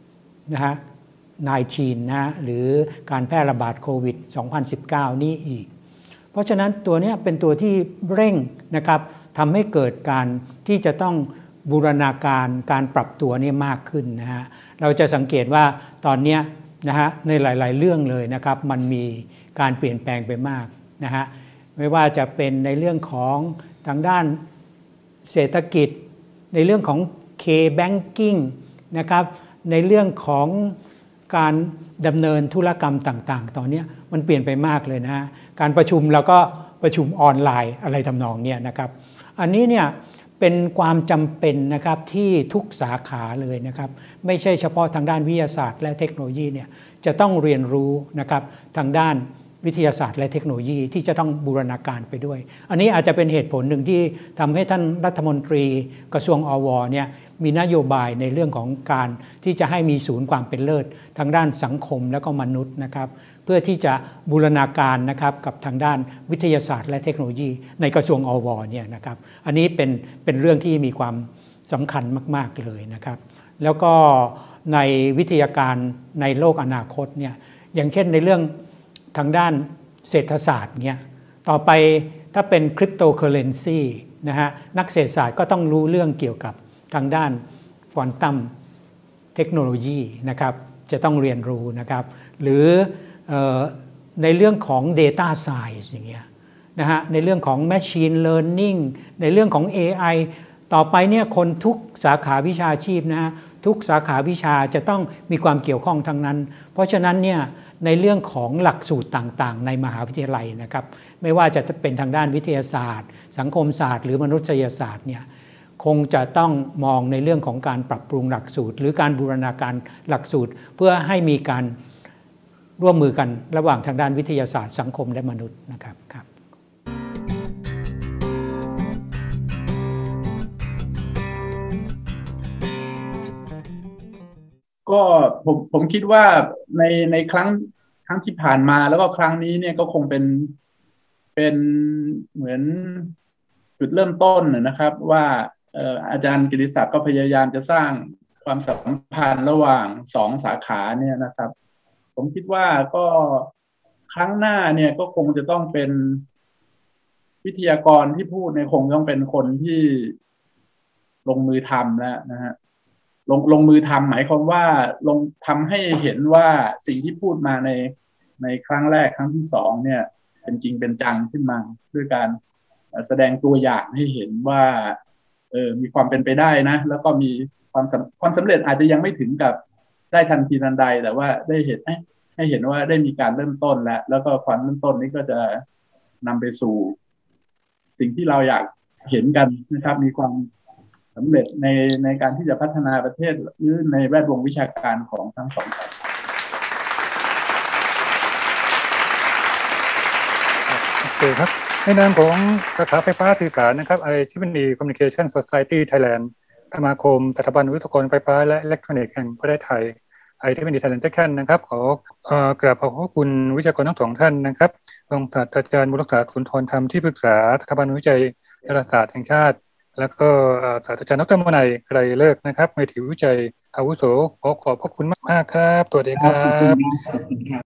Speaker 2: 19นะหรือการแพร่ระบาดโควิด2019นี่อีกเพราะฉะนั้นตัวนี้เป็นตัวที่เร่งนะครับทำให้เกิดการที่จะต้องบูรณาการการปรับตัวนี่มากขึ้นนะฮะเราจะสังเกตว่าตอนนี้นะฮะในหลายๆเรื่องเลยนะครับมันมีการเปลี่ยนแปลงไปมากนะฮะไม่ว่าจะเป็นในเรื่องของทางด้านเศรษฐกิจในเรื่องของ K-Banking นะครับในเรื่องของการดำเนินธุรกรรมต่างๆตอนนี้มันเปลี่ยนไปมากเลยนะฮะการประชุมเราก็ประชุมออนไลน์อะไรทำนองนี้นะครับอันนี้เนี่ยเป็นความจำเป็นนะครับที่ทุกสาขาเลยนะครับไม่ใช่เฉพาะทางด้านวิทยาศาสตร์และเทคโนโลยีเนี่ยจะต้องเรียนรู้นะครับทางด้านวิทยาศาสตร์และเทคโนโลยีที่จะต้องบูรณาการไปด้วยอันนี้อาจจะเป็นเหตุผลหนึ่งที่ทำให้ท่านรัฐมนตรีกระทรวงอวเนี่ยมีนโยบายในเรื่องของการที่จะให้มีศูนย์ความเป็นเลิศทางด้านสังคมและก็มนุษย์นะครับเพื่อที่จะบูรณาการนะครับกับทางด้านวิทยาศาสตร์และเทคโนโลยีในกระทรวงอวเนี่ยนะครับอันนี้เป็นเรื่องที่มีความสำคัญมากๆเลยนะครับแล้วก็ในวิทยาการในโลกอนาคตเนี่ยอย่างเช่นในเรื่องทางด้านเศรษฐศาสตร์เนี่ยต่อไปถ้าเป็นคริปโตเคอเรนซีนะฮะนักเศรษฐศาสตร์ก็ต้องรู้เรื่องเกี่ยวกับทางด้านควอนตัมเทคโนโลยีนะครับจะต้องเรียนรู้นะครับหรือในเรื่องของ Data Science อย่างเงี้ยนะฮะในเรื่องของ Machine Learning ในเรื่องของ AI ต่อไปเนี่ยคนทุกสาขาวิชาชีพนะฮะทุกสาขาวิชาจะต้องมีความเกี่ยวข้องทั้งนั้นเพราะฉะนั้นเนี่ยในเรื่องของหลักสูตรต่างๆในมหาวิทยาลัยนะครับไม่ว่าจะเป็นทางด้านวิทยาศาสตร์สังคมศาสตร์หรือมนุษยศาสตร์เนี่ยคงจะต้องมองในเรื่องของการปรับปรุงหลักสูตรหรือการบูรณาการหลักสูตรเพื่อให้มีการร่วมมือกันระหว่างทางด้านวิทยาศาสตร์สังคมและมนุษย์นะครับครับ
Speaker 4: ก็ผมคิดว่าในครั้งที่ผ่านมาแล้วก็ครั้งนี้เนี่ยก็คงเป็นเหมือนจุดเริ่มต้นนะครับว่าอาจารย์กิติศักดิ์ก็พยายามจะสร้างความสัมพันธ์ระหว่างสองสาขาเนี่ยนะครับผมคิดว่าก็ครั้งหน้าเนี่ยก็คงจะต้องเป็นวิทยากรที่พูดเนี่ยคงต้องเป็นคนที่ลงมือทำแล้วนะฮะลงมือทำหมายความว่าลงทำให้เห็นว่าสิ่งที่พูดมาในครั้งแรกครั้งที่สองเนี่ยเป็นจริงเป็นจังขึ้นมาด้วยการแสดงตัวอย่างให้เห็นว่ามีความเป็นไปได้นะแล้วก็มีความสำเร็จอาจจะยังไม่ถึงกับได้ทันทีทันใดแต่ว่าได้เห็นให้เห็นว่าได้มีการเริ่มต้นแล้วก็ความเริ่มต้นนี้ก็จะนำไปสู่สิ่งที่เราอยากเห็นกันนะครับมีความสำเร็จในการที่จะพัฒนาประเทศหรือในแวดวงวิชาการของทั้งสองฝ่าย
Speaker 1: โอเคครับในนามของสาขาไฟฟ้าสื่อสารนะครับ IEEE Communication Society Thailand สมาคมสถาบันวิศวกรไฟฟ้าและอิเล็กทรอนิกส์แห่งประเทศไทย IEEE Thailand Section นะครับขอกราบขอบคุณวิทยากรทั้งสองท่านนะครับรองศาสตราจารย์บุญรักษาสุนทรธรรมที่ปรึกษาสถาบันวิจัยดาราศาสตร์แห่งชาติแล้วก็ศาสตราจารย์ดร.มนัยไกรเลิกนะครับเมธีวิจัยอาวุโสขอขอบพระคุณมากครับสวัสดีครับ